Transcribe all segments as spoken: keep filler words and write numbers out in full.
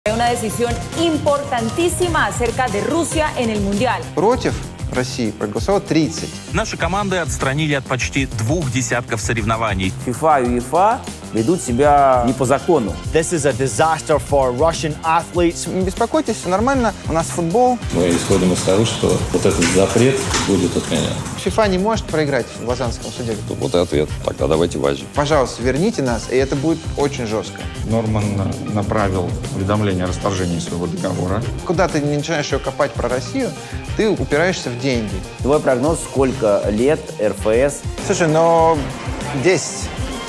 Una decisión importantísima acerca de Rusia en el Mundial. Против России проголосовало тридцать. Наши команды отстранили от почти двух десятков соревнований. FIFA и UEFA ведут себя не по закону. This is a disaster for Russian athletes. Не беспокойтесь, все нормально. У нас футбол. Мы исходим из того, что вот этот запрет будет отменен. FIFA не может проиграть в Лозаннском суде. Вот и ответ. Тогда давайте вази. Пожалуйста, верните нас, и это будет очень жестко. Норман направил уведомление о расторжении своего договора. Куда ты не начинаешь ее копать про Россию, ты упираешься в деньги. Твой прогноз, сколько лет эр эф эс? Слушай, но десять.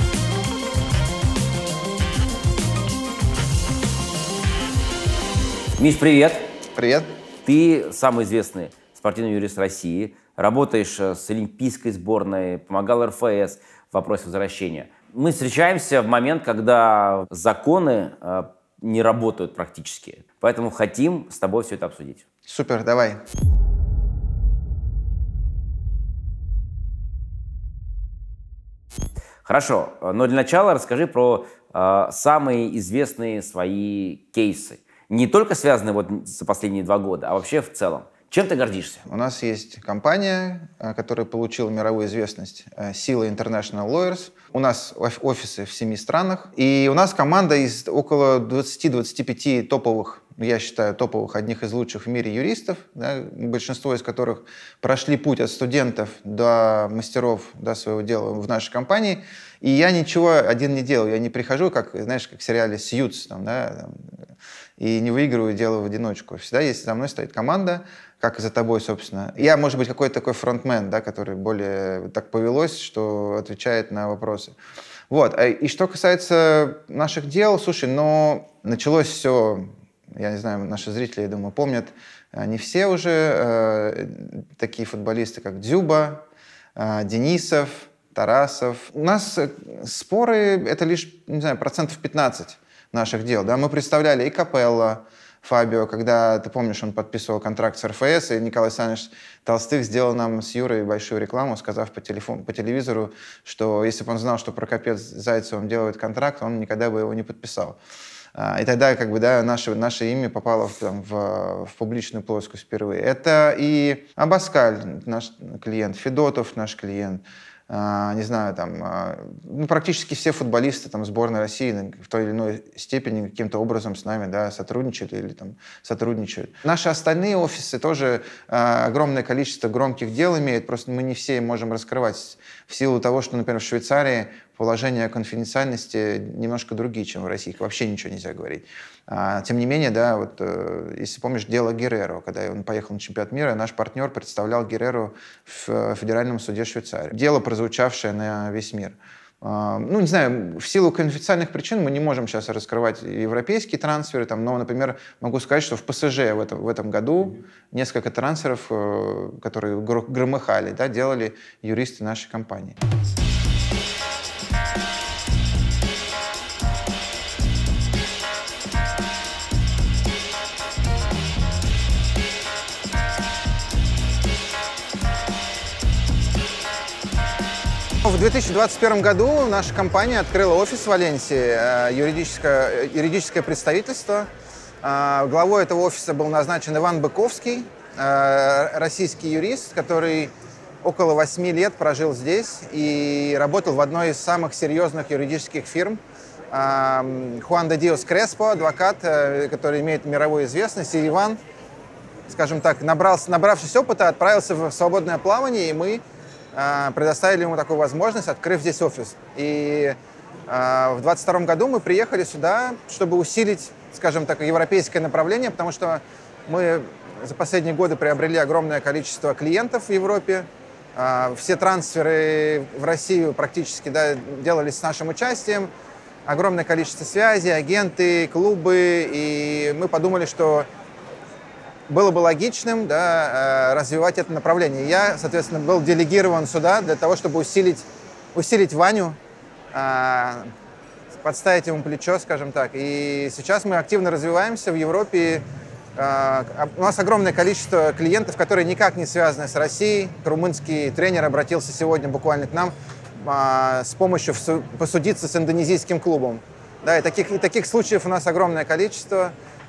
Миш, привет. Привет. Ты самый известный спортивный юрист России, работаешь с олимпийской сборной, помогал эр эф эс в вопросе возвращения. Мы встречаемся в момент, когда законы э, не работают практически, поэтому хотим с тобой все это обсудить. Супер, давай. Хорошо, но для начала расскажи про э, самые известные свои кейсы. Не только связанные вот за последние два года, а вообще в целом. Чем ты гордишься? У нас есть компания, которая получила мировую известность, Сила International Lawyers. У нас офисы в семи странах. И у нас команда из около двадцати-двадцати пяти топовых, я считаю, топовых, одних из лучших в мире юристов, да, большинство из которых прошли путь от студентов до мастеров, до своего дела в нашей компании. И я ничего один не делал. Я не прихожу, как, знаешь, как в сериале «Сьюз», там, да, там, и не выигрываю дело в одиночку. Всегда, если за мной стоит команда, как и за тобой, собственно. Я, может быть, какой-то такой фронтмен, да, который более так повелось, что отвечает на вопросы. Вот. И что касается наших дел, слушай, но началось все, я не знаю, наши зрители, я думаю, помнят, не все уже, э, такие футболисты, как Дзюба, э, Денисов, Тарасов. У нас споры — это лишь, не знаю, процентов пятнадцать наших дел. Да? Мы представляли и Капелло, Фабио, когда, ты помнишь, он подписывал контракт с эр эф эс, и Николай Александрович Толстых сделал нам с Юрой большую рекламу, сказав по, телефону, по телевизору, что если бы он знал, что Прокопец с Зайцевым делает контракт, он никогда бы его не подписал. И тогда как бы, да, наше, наше имя попало в, там, в, в публичную плоскость впервые. Это и Абаскаль, наш клиент, Федотов, наш клиент, Uh, не знаю, там, uh, ну, практически все футболисты там, сборной России в той или иной степени каким-то образом с нами, да, сотрудничают или там, сотрудничают. Наши остальные офисы тоже uh, огромное количество громких дел имеют, просто мы не все можем раскрывать в силу того, что, например, в Швейцарии положения о конфиденциальности немножко другие, чем в России. Вообще ничего нельзя говорить. А, тем не менее, да, вот, э, если помнишь дело Герреро, когда он поехал на чемпионат мира, наш партнер представлял Герреро в Федеральном суде Швейцарии. Дело, прозвучавшее на весь мир. А, ну, не знаю, в силу конфиденциальных причин мы не можем сейчас раскрывать европейские трансферы, там, но, например, могу сказать, что в пэ эс жэ в этом, в этом году несколько трансферов, э, которые громыхали, да, делали юристы нашей компании. В две тысячи двадцать первом году наша компания открыла офис в Валенсии, юридическое, юридическое представительство. Главой этого офиса был назначен Иван Быковский, российский юрист, который около восьми лет прожил здесь и работал в одной из самых серьезных юридических фирм. Хуан де Диос Креспо, адвокат, который имеет мировую известность. И Иван, скажем так, набрался, набравшись опыта, отправился в свободное плавание, и мы предоставили ему такую возможность, открыв здесь офис. И э, в двадцать втором году мы приехали сюда, чтобы усилить, скажем так, европейское направление, потому что мы за последние годы приобрели огромное количество клиентов в Европе. Э, все трансферы в Россию практически, да, делались с нашим участием. Огромное количество связей, агенты, клубы. И мы подумали, что было бы логичным, да, развивать это направление. Я, соответственно, был делегирован сюда для того, чтобы усилить, усилить Ваню, подставить ему плечо, скажем так. И сейчас мы активно развиваемся в Европе. У нас огромное количество клиентов, которые никак не связаны с Россией. Румынский тренер обратился сегодня буквально к нам с помощью посудиться с индонезийским клубом. Да, и таких, и таких случаев у нас огромное количество.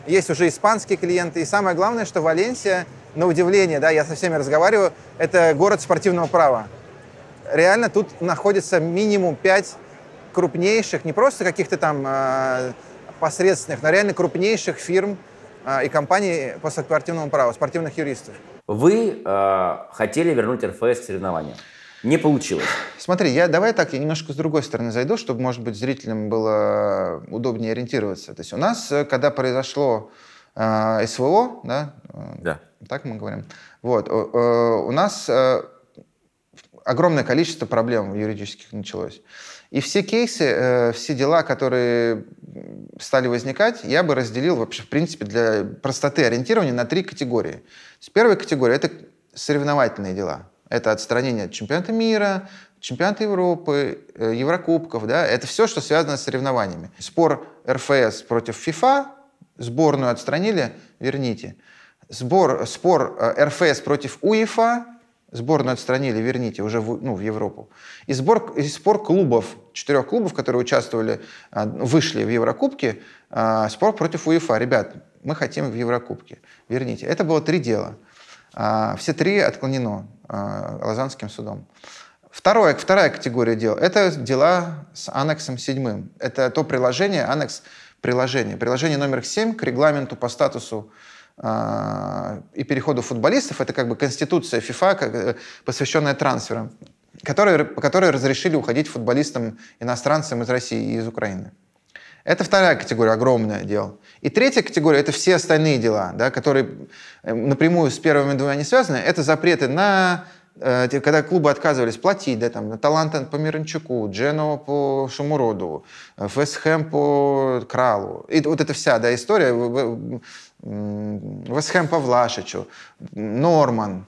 есть уже испанские клиенты. И самое главное, что Валенсия, на удивление, да, я со всеми разговариваю, это город спортивного права. Реально тут находится минимум пять крупнейших, не просто каких-то там э, посредственных, но реально крупнейших фирм э, и компаний по спортивному праву, спортивных юристов. Вы э, хотели вернуть эр эф эс к соревнованиям. Не получилось. Смотри, я, давай так, я немножко с другой стороны зайду, чтобы, может быть, зрителям было удобнее ориентироваться. То есть у нас, когда произошло э, эс вэ о, да, да, так мы говорим, вот, э, у нас э, огромное количество проблем юридических началось. И все кейсы, э, все дела, которые стали возникать, я бы разделил вообще, в принципе, для простоты ориентирования на три категории. То есть первая категория – это соревновательные дела. Это отстранение от чемпионата мира, чемпионата Европы, э, Еврокубков. Да? Это все, что связано с соревнованиями. Спор эр эф эс против ФИФА, сборную отстранили, верните. Сбор, спор эр эф эс против УЕФА, сборную отстранили, верните, уже в, ну, в Европу. И, сбор, и спор клубов, четырех клубов, которые участвовали, вышли в Еврокубке, спор против УЕФА. Ребят, мы хотим в Еврокубке, верните. Это было три дела. Все три отклонено Лозаннским судом. Второе, вторая категория дел – это дела с аннексом седьмым. Это то приложение, аннекс приложения. Приложение номер семь к регламенту по статусу и переходу футболистов, это как бы конституция ФИФА, посвященная трансферам, которые, по которой разрешили уходить футболистам, иностранцам из России и из Украины. Это вторая категория, огромное дело. И третья категория – это все остальные дела, да, которые напрямую с первыми двумя не связаны. Это запреты на, когда клубы отказывались платить, да, там, Таланта по Миранчуку, Дженуа по Шумуроду, Вест Хэм по Кралу. И вот эта вся, да, история, Вест Хэм по Влашичу, Норман,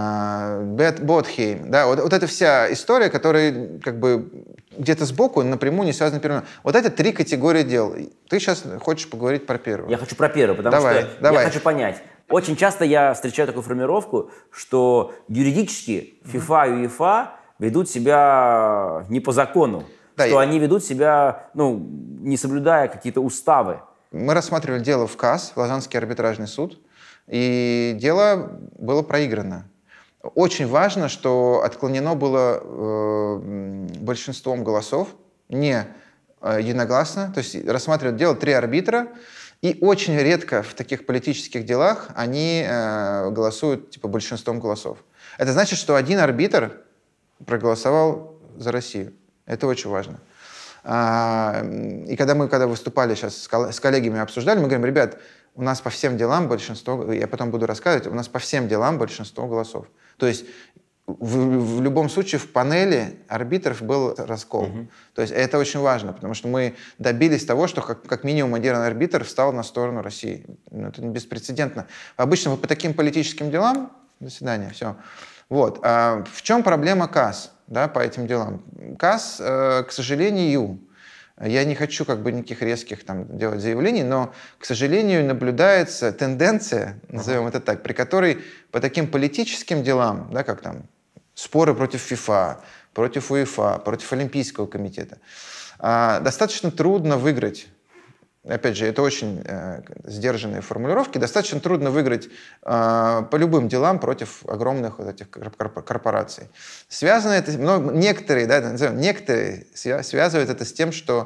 Ботхейм, да, вот, вот эта вся история, которая как бы где-то сбоку напрямую не связана с первым. Вот это три категории дел. Ты сейчас хочешь поговорить про первую? Я хочу про первую, потому давай, что давай. я хочу понять. Очень часто я встречаю такую формулировку, что юридически ФИФА и УЕФА ведут себя не по закону, да, что я... они ведут себя, ну, не соблюдая какие-то уставы. Мы рассматривали дело в КАС, в Лозаннский арбитражный суд, и дело было проиграно. Очень важно, что отклонено было э, большинством голосов, не э, единогласно. То есть рассматривают дело три арбитра, и очень редко в таких политических делах они э, голосуют типа большинством голосов. Это значит, что один арбитр проголосовал за Россию. Это очень важно. А, и когда мы когда выступали сейчас с коллегами, обсуждали, мы говорим, ребят, у нас по всем делам большинство, я потом буду рассказывать, у нас по всем делам большинство голосов. То есть в, в любом случае в панели арбитров был раскол. Uh-huh. То есть это очень важно, потому что мы добились того, что как, как минимум один арбитр встал на сторону России. Это беспрецедентно. Обычно по таким политическим делам, до свидания, все. Вот. А в чем проблема КАС, да, по этим делам? КАС, э, к сожалению, я не хочу как бы никаких резких там делать заявлений, но, к сожалению, наблюдается тенденция, назовем это так, при которой по таким политическим делам, да, как там споры против ФИФА, против УЕФА, против Олимпийского комитета, э, достаточно трудно выиграть. Опять же, это очень э, сдержанные формулировки. Достаточно трудно выиграть э, по любым делам против огромных вот этих корпораций. Связано это, ну, некоторые, да, назовем, некоторые связывают это с тем, что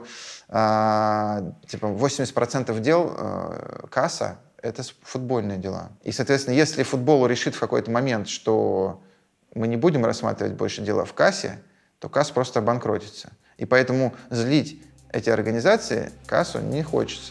э, типа восемьдесят процентов дел э, КАСа – это футбольные дела. И, соответственно, если футбол решит в какой-то момент, что мы не будем рассматривать больше дела в КАСе, то КАС просто обанкротится. И поэтому злить эти организации КАСу не хочется.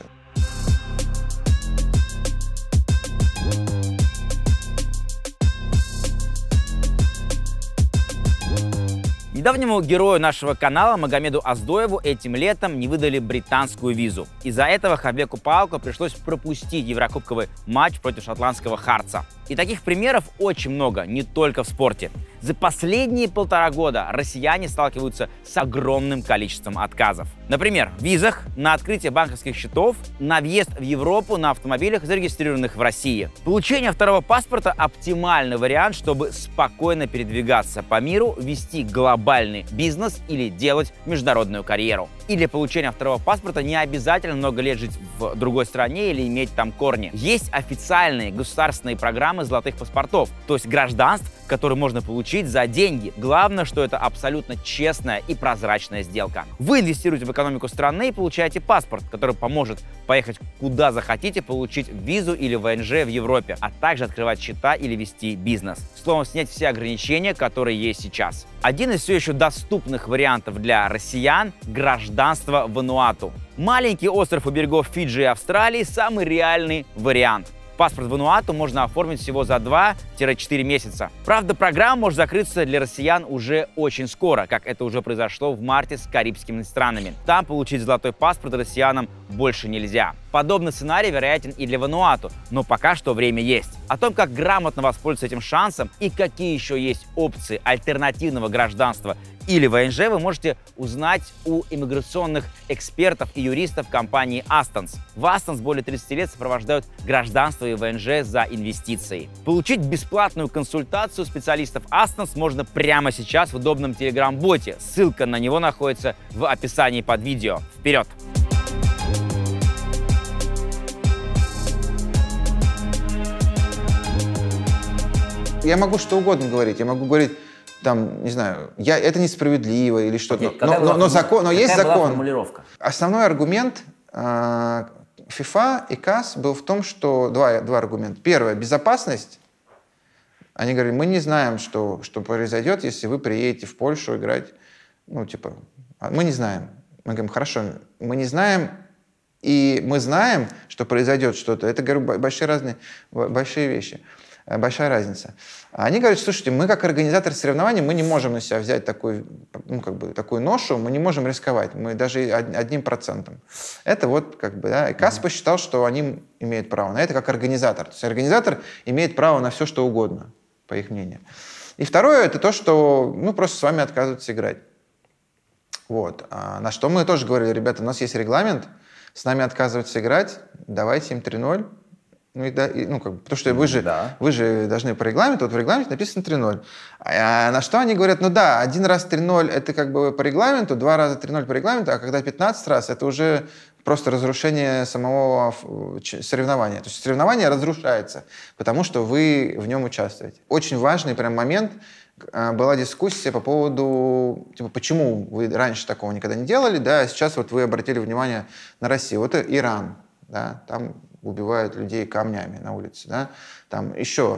Недавнему герою нашего канала Магомеду Аздоеву этим летом не выдали британскую визу. Из-за этого Хабеку Паалко пришлось пропустить еврокубковый матч против шотландского Хартса. И таких примеров очень много, не только в спорте. За последние полтора года россияне сталкиваются с огромным количеством отказов. Например, в визах, на открытие банковских счетов, на въезд в Европу на автомобилях, зарегистрированных в России. Получение второго паспорта – оптимальный вариант, чтобы спокойно передвигаться по миру, вести глобальный бизнес или делать международную карьеру. И для получения второго паспорта не обязательно много лет жить в другой стране или иметь там корни. Есть официальные государственные программы золотых паспортов, то есть гражданств, которые можно получить за деньги. Главное, что это абсолютно честная и прозрачная сделка. Вы инвестируете в экономику страны и получаете паспорт, который поможет поехать куда захотите, получить визу или вэ эн жэ в Европе, а также открывать счета или вести бизнес. Словом, снять все ограничения, которые есть сейчас. Один из все еще доступных вариантов для россиян – гражданство Вануату. Маленький остров у берегов Фиджи и Австралии – самый реальный вариант. Паспорт Вануату можно оформить всего за два-четыре месяца. Правда, программа может закрыться для россиян уже очень скоро, как это уже произошло в марте с карибскими странами. Там получить золотой паспорт россиянам больше нельзя. Подобный сценарий вероятен и для Вануату, но пока что время есть. О том, как грамотно воспользоваться этим шансом и какие еще есть опции альтернативного гражданства или вэ эн жэ, вы можете узнать у иммиграционных экспертов и юристов компании Астонс. В Астонс более тридцати лет сопровождают гражданство и вэ эн жэ за инвестиции. Получить бесплатную консультацию специалистов Астонс можно прямо сейчас в удобном телеграм-боте. Ссылка на него находится в описании под видео. Вперед! Я могу что угодно говорить. Я могу говорить, там, не знаю, я, это несправедливо или что-то. Окей, но, но, но, закон, но есть какая была закон. формулировка? Основной аргумент э, FIFA и КАС был в том, что... Два, два аргумента. Первое, безопасность. Они говорили, мы не знаем, что, что произойдет, если вы приедете в Польшу играть. Ну, типа, мы не знаем. Мы говорим, хорошо, мы не знаем, и мы знаем, что произойдет что-то. Это, говорю, большие разные, большие вещи. Большая разница. Они говорят, слушайте, мы как организатор соревнований, мы не можем на себя взять такой, ну, как бы, такую ношу, мы не можем рисковать, мы даже одним процентом. Это вот как бы, да, и КАС посчитал, что они имеют право на это как организатор. То есть организатор имеет право на все, что угодно, по их мнению. И второе, это то, что, ну, просто с вами отказываются играть. Вот. А на что мы тоже говорили, ребята, у нас есть регламент, с нами отказываются играть, давайте им три ноль. Ну, и да, и, ну, как бы, потому что вы же, да. вы же должны по регламенту, вот в регламенте написано три ноль. А, а на что они говорят, ну да, один раз три ноль это как бы по регламенту, два раза три ноль по регламенту, а когда пятнадцать раз, это уже просто разрушение самого соревнования. То есть соревнование разрушается, потому что вы в нем участвуете. Очень важный прям момент, была дискуссия по поводу, типа, почему вы раньше такого никогда не делали, да, а сейчас вот вы обратили внимание на Россию. Вот Иран, да, там убивают людей камнями на улице, да, там еще.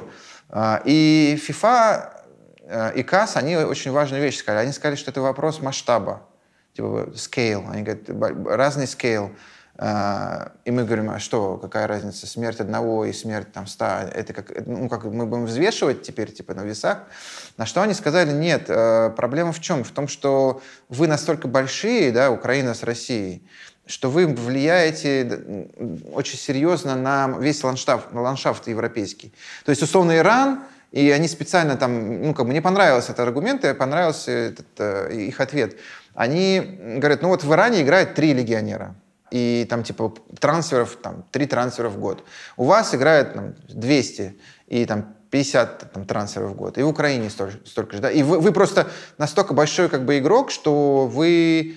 И FIFA и КАС, они очень важную вещь сказали. Они сказали, что это вопрос масштаба, типа scale. Они говорят, разный scale. И мы говорим, а что, какая разница, смерть одного и смерть там ста, это как, ну, как мы будем взвешивать теперь типа на весах? На что они сказали, нет, проблема в чем? В том, что вы настолько большие, да, Украина с Россией, что вы влияете очень серьезно на весь ландшафт, на ландшафт европейский. То есть, условно, Иран, и они специально там, ну, как бы мне понравился этот аргумент, и понравился этот, э, их ответ. Они говорят, ну вот в Иране играют три легионера, и там типа трансферов, там, три трансфера в год. У вас играет там, двести, и там пятьдесят там, трансферов в год, и в Украине столько, столько же, да. И вы, вы просто настолько большой как бы игрок, что вы...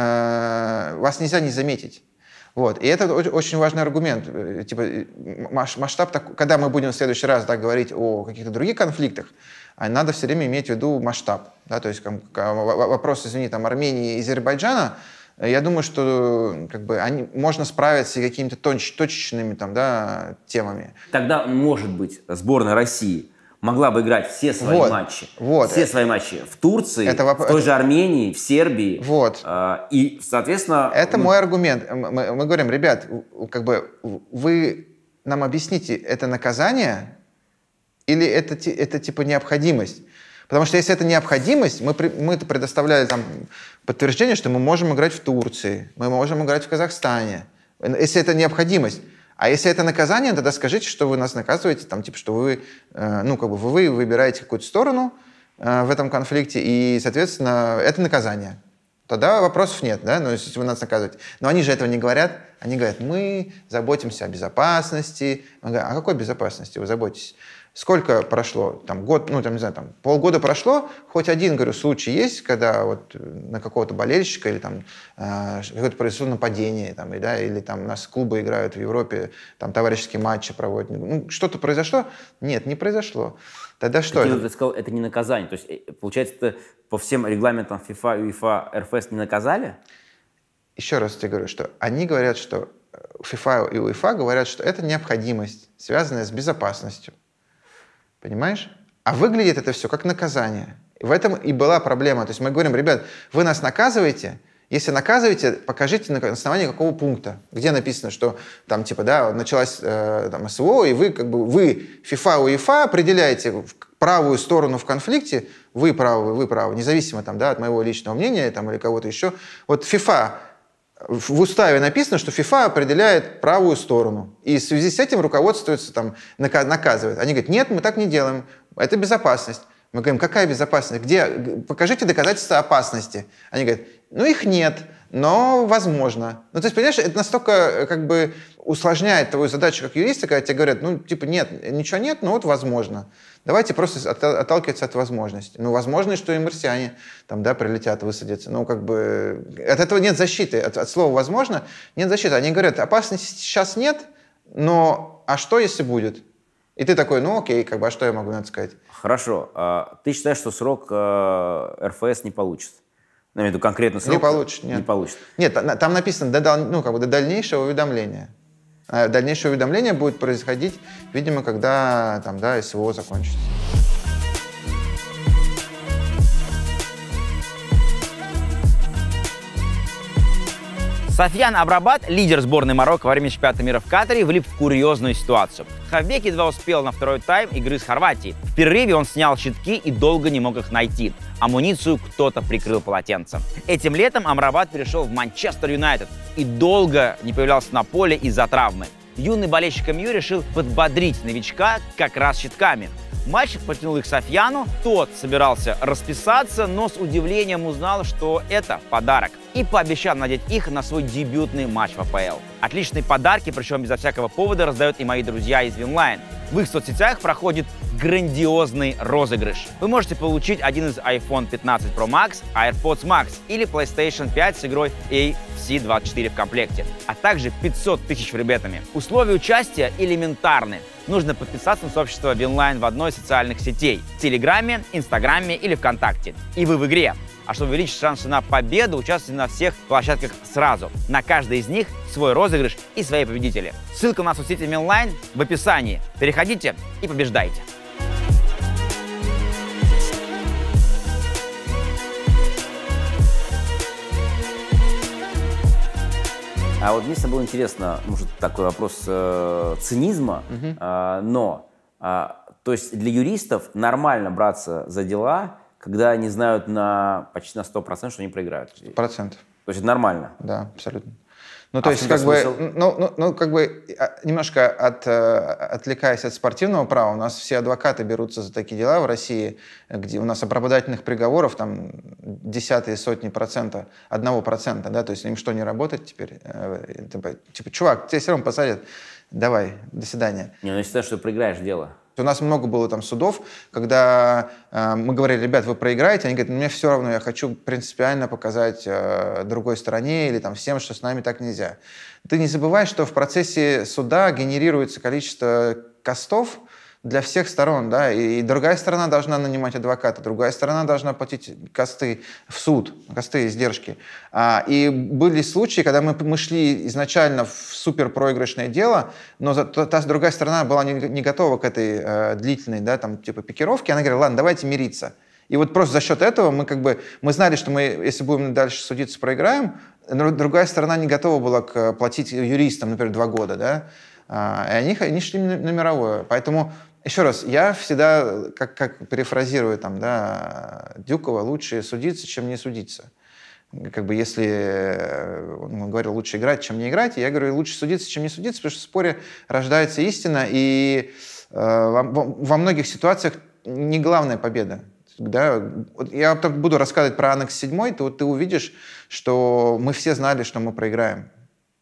вас нельзя не заметить. Вот. И это очень важный аргумент. Типа, масштаб, когда мы будем в следующий раз да, говорить о каких-то других конфликтах, надо все время иметь в виду масштаб. Да? То есть вопрос, извини, там, Армении и Азербайджана, я думаю, что как бы, они, можно справиться и какими-то точ, точечными там, да, темами. Тогда, может быть, сборная России могла бы играть все свои вот, матчи, вот. все свои матчи в Турции, это, в той же Армении, в Сербии. Вот. Э, и, соответственно... Это мы... мой аргумент. Мы, мы говорим, ребят, как бы вы нам объясните, это наказание или это, это типа необходимость? Потому что если это необходимость, мы, мы предоставляли там подтверждение, что мы можем играть в Турции, мы можем играть в Казахстане. Если это необходимость. А если это наказание, тогда скажите, что вы нас наказываете, там, типа, что вы, э, ну, как бы вы выбираете какую-то сторону э, в этом конфликте, и, соответственно, это наказание. Тогда вопросов нет, да, ну, если вы нас наказываете. Но они же этого не говорят. Они говорят, мы заботимся о безопасности. Мы говорим, о какой безопасности вы заботитесь? Сколько прошло? Там год, ну, там, не знаю, там полгода прошло, хоть один, говорю, случай есть, когда вот на какого-то болельщика или там э, какое-то произошло нападение, там, и, да, или там у нас клубы играют в Европе, там товарищеские матчи проводят. Ну, что-то произошло? Нет, не произошло. Тогда что? Ты, ты сказал, это не наказание. То есть, получается, это по всем регламентам FIFA, УЕФА, эр эф эс не наказали? Еще раз тебе говорю, что они говорят, что FIFA и УЕФА говорят, что это необходимость, связанная с безопасностью. Понимаешь? А выглядит это все как наказание. И в этом и была проблема. То есть мы говорим, ребят, вы нас наказываете, если наказываете, покажите на основании какого пункта, где написано, что там типа, да, началась э, там, СВО, и вы как бы, вы, FIFA, УЕФА, определяете правую сторону в конфликте, вы правы, вы правы, независимо там, да, от моего личного мнения там, или кого-то еще. Вот FIFA, в уставе написано, что FIFA определяет правую сторону. И в связи с этим руководствуется, там, наказывает. Они говорят, нет, мы так не делаем, это безопасность. Мы говорим, какая безопасность? Где? Покажите доказательства опасности. Они говорят, ну их нет, но возможно. Ну, то есть, понимаешь, это настолько как бы усложняет твою задачу как юриста, когда тебе говорят, ну, типа, нет, ничего нет, но вот возможно. Давайте просто от, отталкиваться от возможности. Ну, возможно, что и марсиане там, да, прилетят, высадятся. Ну, как бы от этого нет защиты. От, от слова «возможно» нет защиты. Они говорят, опасности сейчас нет, но а что, если будет? И ты такой, ну, окей, как бы, а что я могу на это сказать? Хорошо. А ты считаешь, что срок эр эф эс не получит? Я имею в виду конкретно срок? Не получит, нет. Не получит. Нет, там написано до, ну, как бы, до дальнейшего уведомления. А дальнейшее уведомление будет происходить, видимо, когда там, да, СВО закончится. Софьян Амрабат, лидер сборной Марокко во время чемпионата мира в Катаре, влип в курьезную ситуацию. Хавбек едва успел на второй тайм игры с Хорватией. В перерыве он снял щитки и долго не мог их найти. Амуницию кто-то прикрыл полотенцем. Этим летом Амрабат перешел в Манчестер Юнайтед и долго не появлялся на поле из-за травмы. Юный болельщик эм ю решил подбодрить новичка как раз щитками. Мальчик протянул их Софьяну, тот собирался расписаться, но с удивлением узнал, что это подарок, и пообещал надеть их на свой дебютный матч в а пэ эл. Отличные подарки, причем безо всякого повода, раздают и мои друзья из Винлайн. В их соцсетях проходит грандиозный розыгрыш. Вы можете получить один из айфон пятнадцать про макс, AirPods Max или плейстейшн пять с игрой эй эф си двадцать четыре в комплекте, а также пятьсот тысяч фрибетами. Условия участия элементарны. Нужно подписаться на сообщество Винлайн в одной из социальных сетей – Телеграме, Инстаграме или ВКонтакте. И вы в игре. А чтобы увеличить шансы на победу, участвуйте на всех площадках сразу. На каждой из них свой розыгрыш и свои победители. Ссылка на соцсети Винлайн в описании. Переходите и побеждайте. А вот мне было интересно, может, такой вопрос э, цинизма, угу. э, но, э, то есть для юристов нормально браться за дела, когда они знают на почти на сто процентов, что они проиграют. сто процентов. То есть это нормально? Да, абсолютно. Ну, то а есть, как бы, ну, ну, ну, как бы, немножко от, отвлекаясь от спортивного права, у нас все адвокаты берутся за такие дела в России, где у нас оправдательных приговоров там десятые сотни процента, одного процента, да, то есть им что, не работать теперь? Типа, чувак, тебя все равно посадят, давай, до свидания. Не, ну я считаю, что проиграешь дело. У нас много было там судов, когда э, мы говорили, ребят, вы проиграете, они говорят, мне все равно, я хочу принципиально показать э, другой стороне или там всем, что с нами так нельзя. Ты не забывай, что в процессе суда генерируется количество костов для всех сторон, да, и, и другая сторона должна нанимать адвоката, другая сторона должна платить косты в суд, косты, издержки. А, и были случаи, когда мы, мы шли изначально в суперпроигрышное дело, но за, та, та другая сторона была не, не готова к этой э, длительной, да, там, типа, пикировке, она говорила, ладно, давайте мириться. И вот просто за счет этого мы как бы, мы знали, что мы, если будем дальше судиться, проиграем, но другая сторона не готова была к, платить юристам, например, два года, да, а, и они, они шли на, на мировое. Поэтому еще раз, я всегда, как, как перефразирую там, да, Дюкова, лучше судиться, чем не судиться. Как бы если он говорил, лучше играть, чем не играть, я говорю, лучше судиться, чем не судиться, потому что в споре рождается истина, и э, во, во многих ситуациях не главная победа. Да? Я буду рассказывать про Аннекс семь, то вот ты увидишь, что мы все знали, что мы проиграем.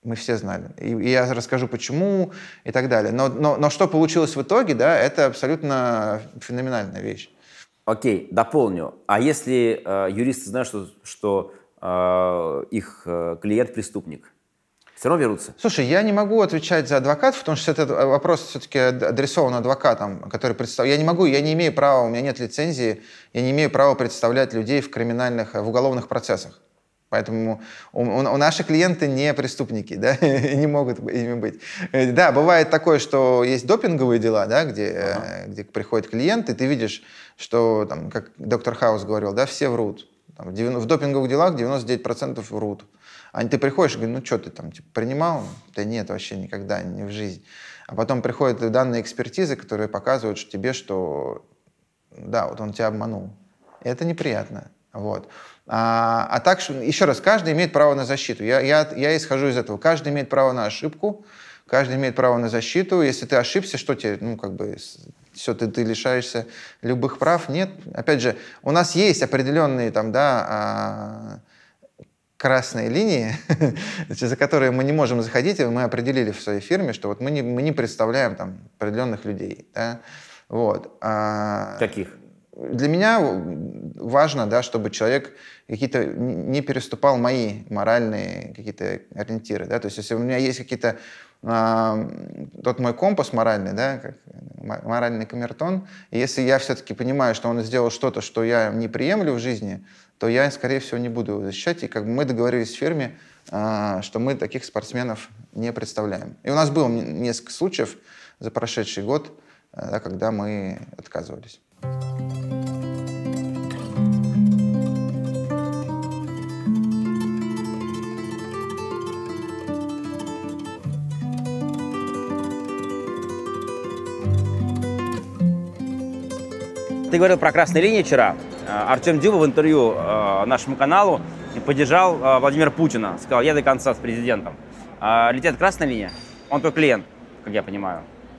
Мы все знали. И, и я расскажу, почему и так далее. Но, но, но что получилось в итоге, да, это абсолютно феноменальная вещь. Окей, дополню. А если э, юристы знают, что, что э, их э, клиент преступник, все равно берутся? Слушай, я не могу отвечать за адвокатов, потому что этот вопрос все-таки адресован адвокатам, которые представляют. Я не могу, я не имею права, у меня нет лицензии, я не имею права представлять людей в криминальных, в уголовных процессах. Поэтому у, у, наши клиенты не преступники, да, не могут ими быть. Да, бывает такое, что есть допинговые дела, да, где, ага. где приходит клиент, и ты видишь, что, там, как доктор Хаус говорил, да, все врут. Там, в допинговых делах девяносто девять процентов врут. А ты приходишь и говоришь, ну что ты там, типа, принимал? Да нет, вообще никогда, не в жизнь. А потом приходят данные экспертизы, которые показывают что тебе, что да, вот он тебя обманул. И это неприятно. Вот. А, а так, еще раз, каждый имеет право на защиту. Я, я, я исхожу из этого. Каждый имеет право на ошибку, каждый имеет право на защиту. Если ты ошибся, что тебе, ну, как бы, все, ты, ты лишаешься любых прав? Нет. Опять же, у нас есть определенные там, да, а, красные линии, за которые мы не можем заходить, и мы определили в своей фирме, что вот мы не, мы не представляем там определенных людей. Да? Вот. А, Каких? Для меня важно, да, чтобы человек какие-то не переступал мои моральные какие-то ориентиры. Да? То есть если у меня есть какие-то... А, тот мой компас моральный, да, как, моральный камертон, и если я все-таки понимаю, что он сделал что-то, что я не приемлю в жизни, то я, скорее всего, не буду его защищать. И как бы мы договорились в фирме, а, что мы таких спортсменов не представляем. И у нас было несколько случаев за прошедший год, да, когда мы отказывались. Ты говорил про красные линии вчера. Артем Дзюба в интервью нашему каналу поддержал Владимира Путина. Сказал, я до конца с президентом. Летит красная линия? Он твой клиент, как я понимаю.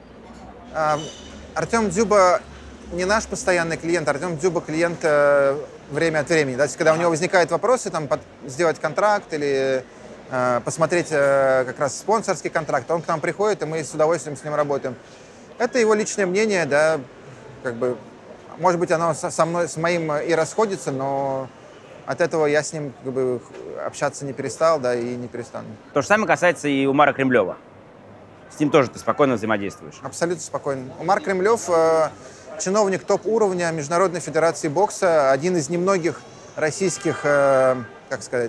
Артем Дзюба не наш постоянный клиент. Артем Дзюба клиент э, время от времени. Да? Когда у него возникают вопросы, там, под, сделать контракт или э, посмотреть э, как раз спонсорский контракт, он к нам приходит, и мы с удовольствием с ним работаем. Это его личное мнение, да, как бы, может быть, оно со, со мной, с моим и расходится, но от этого я с ним как бы общаться не перестал, да, и не перестану. То же самое касается и Умара Кремлева. С ним тоже ты спокойно взаимодействуешь? Абсолютно спокойно. Умар Кремлев э, чиновник топ-уровня Международной Федерации бокса, один из немногих российских, э, как сказать,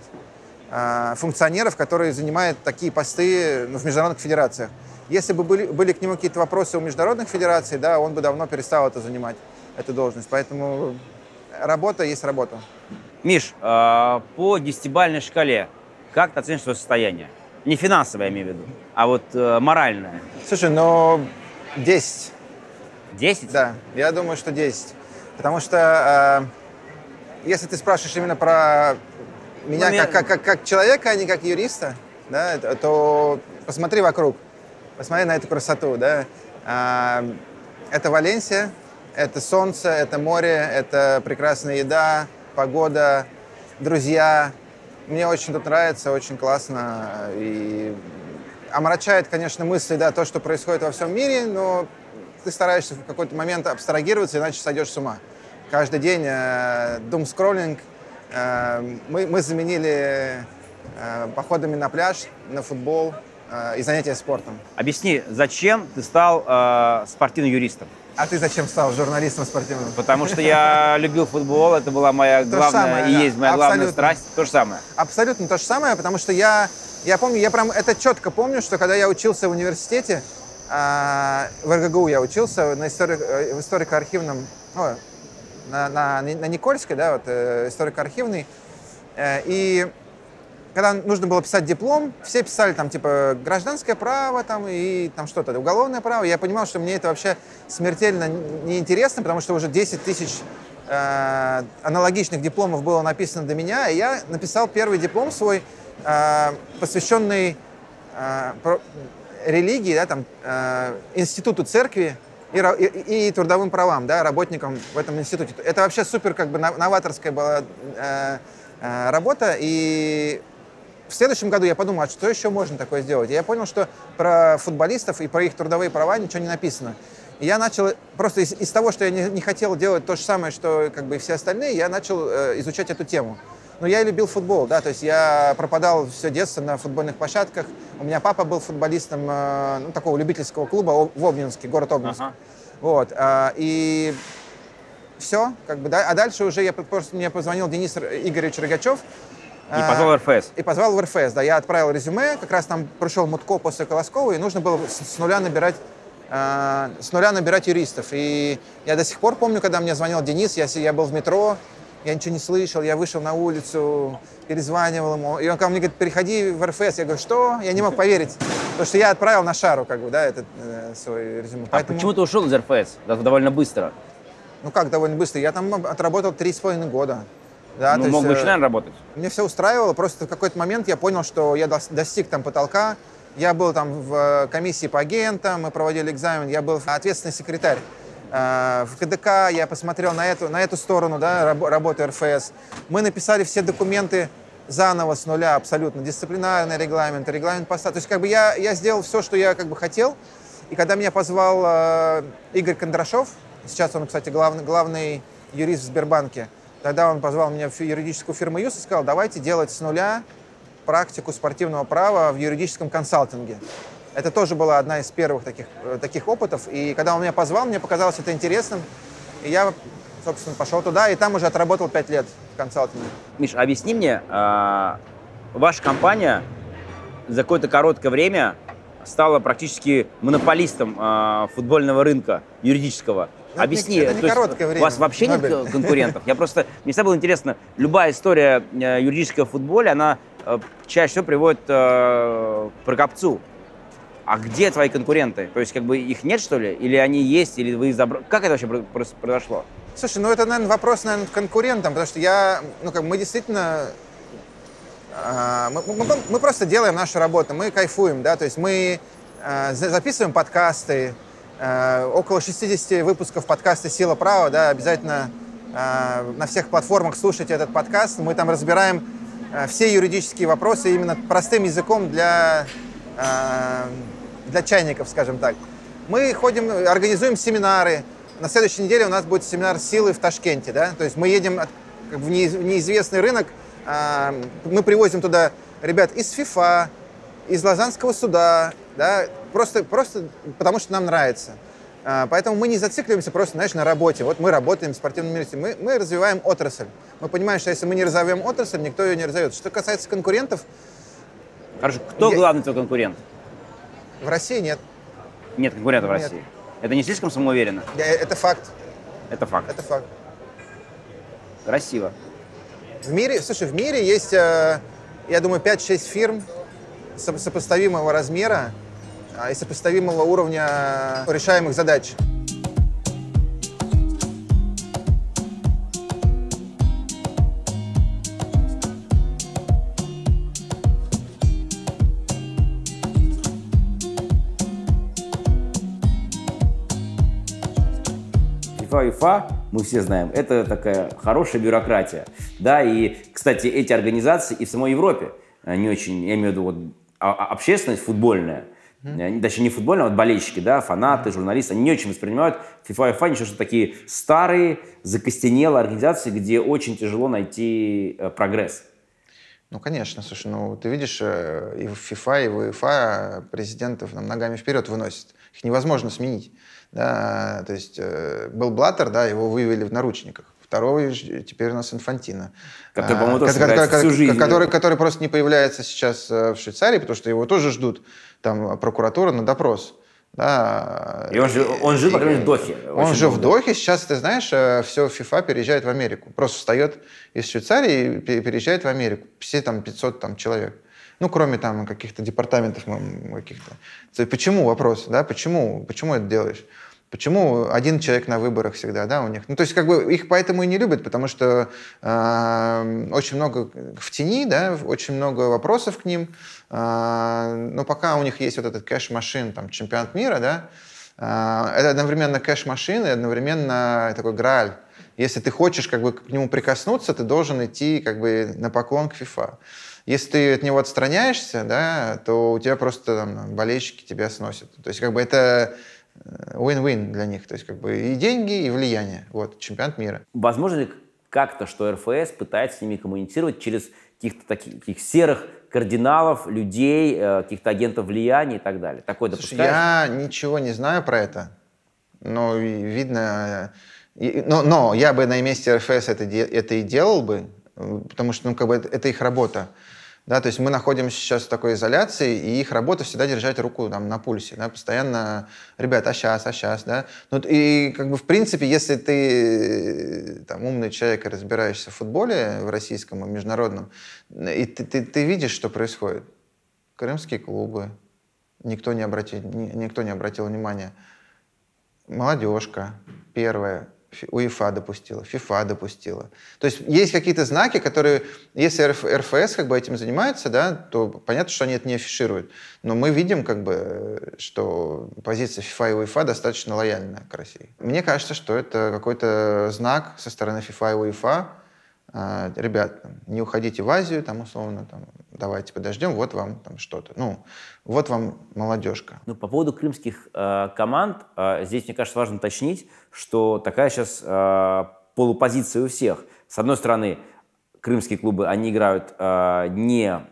э, функционеров, которые занимают такие посты, ну, в международных федерациях. Если бы были, были к нему какие-то вопросы у международных федераций, да, он бы давно перестал это занимать, эту должность. Поэтому работа есть работа. Миш, э, по десятибалльной шкале как ты оценишь свое состояние? Не финансовое, я имею в виду, а вот э, моральное. Слушай, ну, десять. десять? Да, я думаю, что десять. Потому что, э, если ты спрашиваешь именно про меня, ну, как, как, как, как человека, а не как юриста, да, то посмотри вокруг, посмотри на эту красоту. Да. Э, это Валенсия, это солнце, это море, это прекрасная еда, погода, друзья. Мне очень тут нравится, очень классно. И омрачает, конечно, мысли, да, то, что происходит во всем мире, но ты стараешься в какой-то момент абстрагироваться, иначе сойдешь с ума. Каждый день э, думскроллинг. Э, мы, мы заменили э, походами на пляж, на футбол э, и занятия спортом. Объясни, зачем ты стал э, спортивным юристом? А ты зачем стал журналистом спортивным? Потому что я любил футбол, это была моя главная и есть моя главная страсть. То же самое. Абсолютно то же самое, потому что я, я помню, я прям это четко помню, что когда я учился в университете, в эр гэ гэ у я учился на истори- в историко-архивном, о, на, на, на Никольской, да, вот, историко-архивный, и когда нужно было писать диплом, все писали там типа гражданское право там, и там что-то, уголовное право. Я понимал, что мне это вообще смертельно неинтересно, потому что уже десять тысяч э, аналогичных дипломов было написано до меня, и я написал первый диплом свой, э, посвященный э, про, религии, да, там, э, институту церкви и, и, и трудовым правам, да, работникам в этом институте. Это вообще супер как бы новаторская была э, э, работа, и в следующем году я подумал, а что еще можно такое сделать? И я понял, что про футболистов и про их трудовые права ничего не написано. И я начал, просто из, из того, что я не, не хотел делать то же самое, что как бы и все остальные, я начал э, изучать эту тему. Но я любил футбол, да, то есть я пропадал все детство на футбольных площадках. У меня папа был футболистом э, ну, такого любительского клуба в Обнинске, город Обнинск. Ага. Вот, э, и все, как бы, да. А дальше уже я, просто мне позвонил Денис Игоревич Рогачев. И позвал в эр эф эс. И позвал в эр эф эс, да. Я отправил резюме, как раз там прошел Мутко после Колоскова, и нужно было с, с нуля набирать э, с нуля набирать юристов. И я до сих пор помню, когда мне звонил Денис, я, я был в метро, я ничего не слышал, я вышел на улицу, перезванивал ему, и он ко мне говорит, переходи в эр эф эс. Я говорю, что? Я не мог поверить, потому что я отправил на шару, как бы, да, этот э, свой резюме. А Поэтому... почему ты ушел из эр эф эс? Да, довольно быстро. Ну как довольно быстро? Я там отработал три с половиной года. Да, ну, то мог есть, бы еще, наверное, работать. Мне все устраивало, просто в какой-то момент я понял, что я достиг там потолка. Я был там в комиссии по агентам, мы проводили экзамен, я был ответственный секретарь. В ка дэ ка я посмотрел на эту, на эту сторону, да, работы эр эф эс. Мы написали все документы заново с нуля абсолютно. Дисциплинарный регламент, регламент поста. То есть как бы я, я сделал все, что я как бы хотел. И когда меня позвал э, Игорь Кондрашов, сейчас он, кстати, главный, главный юрист в Сбербанке, тогда он позвал меня в юридическую фирму ЮС и сказал, давайте делать с нуля практику спортивного права в юридическом консалтинге. Это тоже была одна из первых таких, таких опытов. И когда он меня позвал, мне показалось это интересным. И я, собственно, пошел туда, и там уже отработал пять лет в консалтинге. Миш, объясни мне, э, ваша компания за какое-то короткое время стала практически монополистом э, футбольного рынка юридического. Это Объясни, не, это не то есть короткое время. У вас вообще нет Нобель. конкурентов? Я просто, мне всегда было интересно, любая история э, юридического футбола, она э, чаще всего приводит э, к прокопцу. А где твои конкуренты? То есть, как бы, их нет, что ли? Или они есть, или вы их забрали? Как это вообще произошло? Слушай, ну это, наверное, вопрос, наверное, к конкурентам, потому что я, ну как, мы действительно, э, мы, мы, мы просто делаем нашу работу, мы кайфуем, да, то есть мы э, записываем подкасты, э, около шестидесяти выпусков подкаста «Сила права», да, обязательно э, на всех платформах слушайте этот подкаст, мы там разбираем э, все юридические вопросы именно простым языком для, э, для чайников, скажем так. Мы ходим, организуем семинары. На следующей неделе у нас будет семинар «Силы» в Ташкенте, да, то есть мы едем от, как в неизвестный рынок, э, мы привозим туда ребят из ФИФА, из Лозаннского суда, да, просто, просто потому что нам нравится. Э, поэтому мы не зацикливаемся просто, знаешь, на работе. Вот мы работаем в спортивном мире, мы, мы развиваем отрасль. Мы понимаем, что если мы не развиваем отрасль, никто ее не развивает. Что касается конкурентов... Хорошо, кто я... главный твой конкурент? В России нет. Нет конкурентов в нет. России? Это не слишком самоуверенно? Это факт. Это факт. Это факт. Красиво. В мире, слушай, в мире есть, я думаю, пять-шесть фирм сопоставимого размера и сопоставимого уровня решаемых задач. УЕФА, мы все знаем, это такая хорошая бюрократия. Да, и, кстати, эти организации и в самой Европе не очень, я имею в виду, вот, общественность футбольная, mm-hmm. точнее не футбольная, а вот болельщики, да, фанаты, журналисты, они не очень воспринимают FIFA и УЕФА, ничего, что такие старые, закостенелые организации, где очень тяжело найти э, прогресс. Ну, конечно, слушай, ну, ты видишь, и в FIFA, и в УЕФА президентов ногами вперед выносят. Их невозможно сменить. Да, то есть э, был Блаттер, да, его вывели в наручниках. Второй теперь у нас Инфантино. Который, по-моему, тоже который, всю жизнь. Который, который просто не появляется сейчас в Швейцарии, потому что его тоже ждут там прокуратура на допрос. Да. И он же, он жил, по крайней мере, в Дохе. Он жил в Дохе. Сейчас, ты знаешь, все FIFA переезжает в Америку. Просто встает из Швейцарии и переезжает в Америку. Все там пятьсот там, человек. Ну, кроме там каких-то департаментов каких-то. Почему вопрос, да? Почему? Почему это делаешь? Почему один человек на выборах всегда, да, у них? Ну, то есть, как бы, их поэтому и не любят, потому что э, очень много в тени, да, очень много вопросов к ним, э, но пока у них есть вот этот кэш-машин, там, чемпионат мира, да, э, это одновременно кэш-машин и одновременно такой грааль. Если ты хочешь, как бы, к нему прикоснуться, ты должен идти, как бы, на поклон к FIFA. Если ты от него отстраняешься, да, то у тебя просто там, болельщики тебя сносят. То есть как бы это win-win для них. То есть как бы и деньги, и влияние. Вот, чемпионат мира. Возможно ли как-то, что эр эф эс пытается с ними коммуницировать через каких-то таких, таких серых кардиналов, людей, каких-то агентов влияния и так далее? Такое допускаешь? Я ничего не знаю про это, но видно... Но, но я бы на месте эр эф эс это, это и делал бы, потому что ну, как бы это, это их работа. Да, то есть мы находимся сейчас в такой изоляции, и их работа всегда держать руку там, на пульсе, да, постоянно, ребята, а сейчас, а сейчас, да. Ну, и как бы в принципе, если ты там, умный человек и разбираешься в футболе, в российском и международном, и ты, ты, ты видишь, что происходит. Крымские клубы, никто не обратил, никто не обратил внимания. Молодежка, первая. УЕФА допустила, ФИФА допустила. То есть есть какие-то знаки, которые, если эр эф эс как бы этим занимается, да, то понятно, что они это не афишируют. Но мы видим, как бы, что позиция ФИФА и УЕФА достаточно лояльна к России. Мне кажется, что это какой-то знак со стороны ФИФА и УЕФА. А, ребят, там, не уходите в Азию, там, условно, там, давайте подождем, вот вам там что-то. Ну, вот вам молодежка. Ну, по поводу крымских э, команд, э, здесь, мне кажется, важно уточнить, что такая сейчас э, полупозиция у всех. С одной стороны, крымские клубы, они играют э, не э,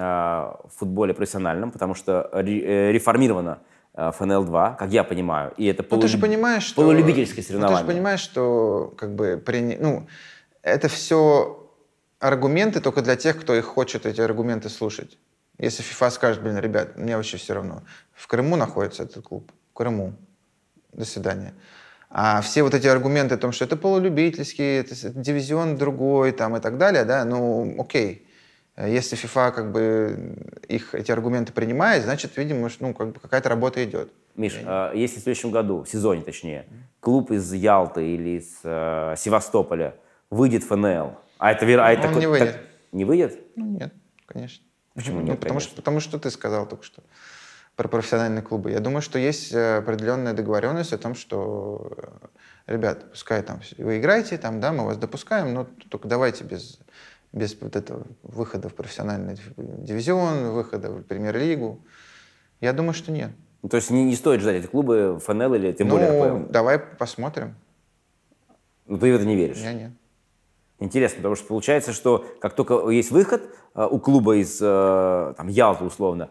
в футболе профессиональном, потому что ре, э, реформировано э, эф эн эл два, как я понимаю, и это полу... ну, ты же понимаешь, что... полулюбительское соревнование. Ну, ты же понимаешь, что как бы... При... Ну, это все аргументы только для тех, кто их хочет, эти аргументы слушать. Если ФИФА скажет, блин, ребят, мне вообще все равно. В Крыму находится этот клуб. В Крыму. До свидания. А все вот эти аргументы о том, что это полулюбительский, это дивизион другой там, и так далее, да, ну, окей. Если ФИФА как бы их, эти аргументы принимает, значит, видимо, ну, как бы какая-то работа идет. Миш, а если в следующем году, в сезоне точнее, клуб из Ялты или из э, Севастополя выйдет в эф эн эл, а это... А это Он так, не выйдет. Так, не выйдет? Ну, нет, конечно. Почему ну, нет, потому, конечно? что, потому что ты сказал только что про профессиональные клубы. Я думаю, что есть определенная договоренность о том, что, ребят, пускай там вы играете, там, да, мы вас допускаем, но только давайте без, без вот этого выхода в профессиональный дивизион, выхода в премьер-лигу. Я думаю, что нет. Ну, то есть не, не стоит ждать эти клубы в эф эн эл или тем ну, более эр пэ эл? Давай посмотрим. Ну, ты в это не веришь? Я нет. Интересно, потому что получается, что как только есть выход э, у клуба из э, там, Ялты, условно,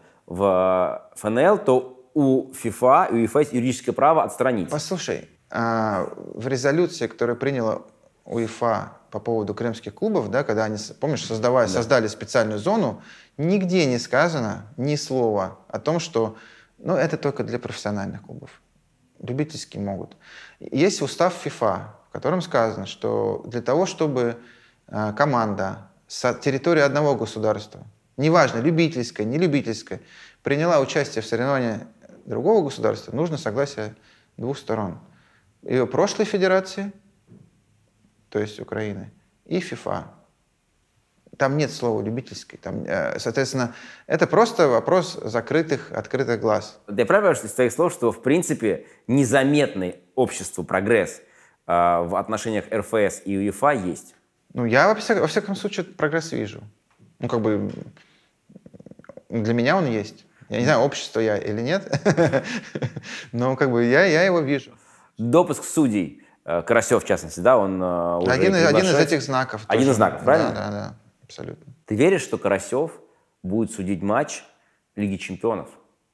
в эф эн эл, то у ФИФА и у УЕФА есть юридическое право отстранить. Послушай, а, в резолюции, которую приняла УЕФА по поводу крымских клубов, да, когда они, помнишь, создавая, да. создали специальную зону, нигде не сказано ни слова о том, что ну, это только для профессиональных клубов. Любительские могут. Есть устав ФИФА, в котором сказано, что для того, чтобы э, команда с территории одного государства, неважно, любительская, не любительская, приняла участие в соревновании другого государства, нужно согласие двух сторон. Ее прошлой федерации, то есть Украины, и ФИФА. Там нет слова «любительской». Там, э, соответственно, это просто вопрос закрытых, открытых глаз. Я правильно понимаю, из твоих слов, что, в принципе, незаметный обществу прогресс э, в отношениях эр эф эс и УЕФА есть? Ну, я, во, всяк, во всяком случае, прогресс вижу. Ну, как бы, для меня он есть. Я не знаю, общество я или нет, но как бы я, я его вижу. Допуск судей, Карасев, в частности, да, он уже один, один из этих знаков. Один тоже. из знаков, правильно? Да, да, да, абсолютно. Ты веришь, что Карасев будет судить матч Лиги Чемпионов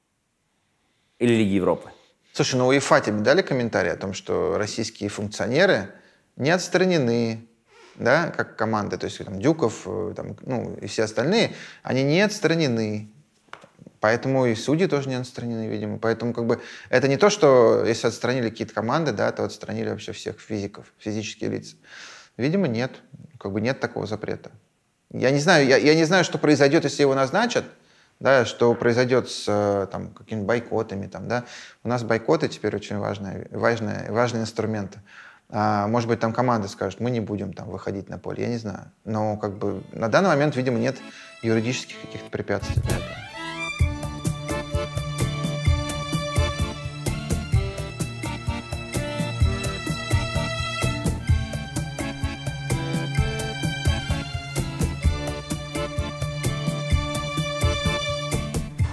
или Лиги Европы? Слушай, ну УЕФА тебе дали комментарий о том, что российские функционеры не отстранены, да, как команда, то есть там, Дюков там, ну, и все остальные, они не отстранены. Поэтому и судьи тоже не отстранены, видимо. Поэтому как бы это не то, что если отстранили какие-то команды, да, то отстранили вообще всех физиков, физические лица. Видимо, нет. Как бы нет такого запрета. Я не знаю, я, я не знаю, что произойдет, если его назначат, да, что произойдет с там, какими-то бойкотами. Там, да. У нас бойкоты теперь очень важные, важные, важные инструменты. А, может быть, там команда скажет, мы не будем там выходить на поле. Я не знаю. Но как бы на данный момент, видимо, нет юридических каких-то препятствий для этого.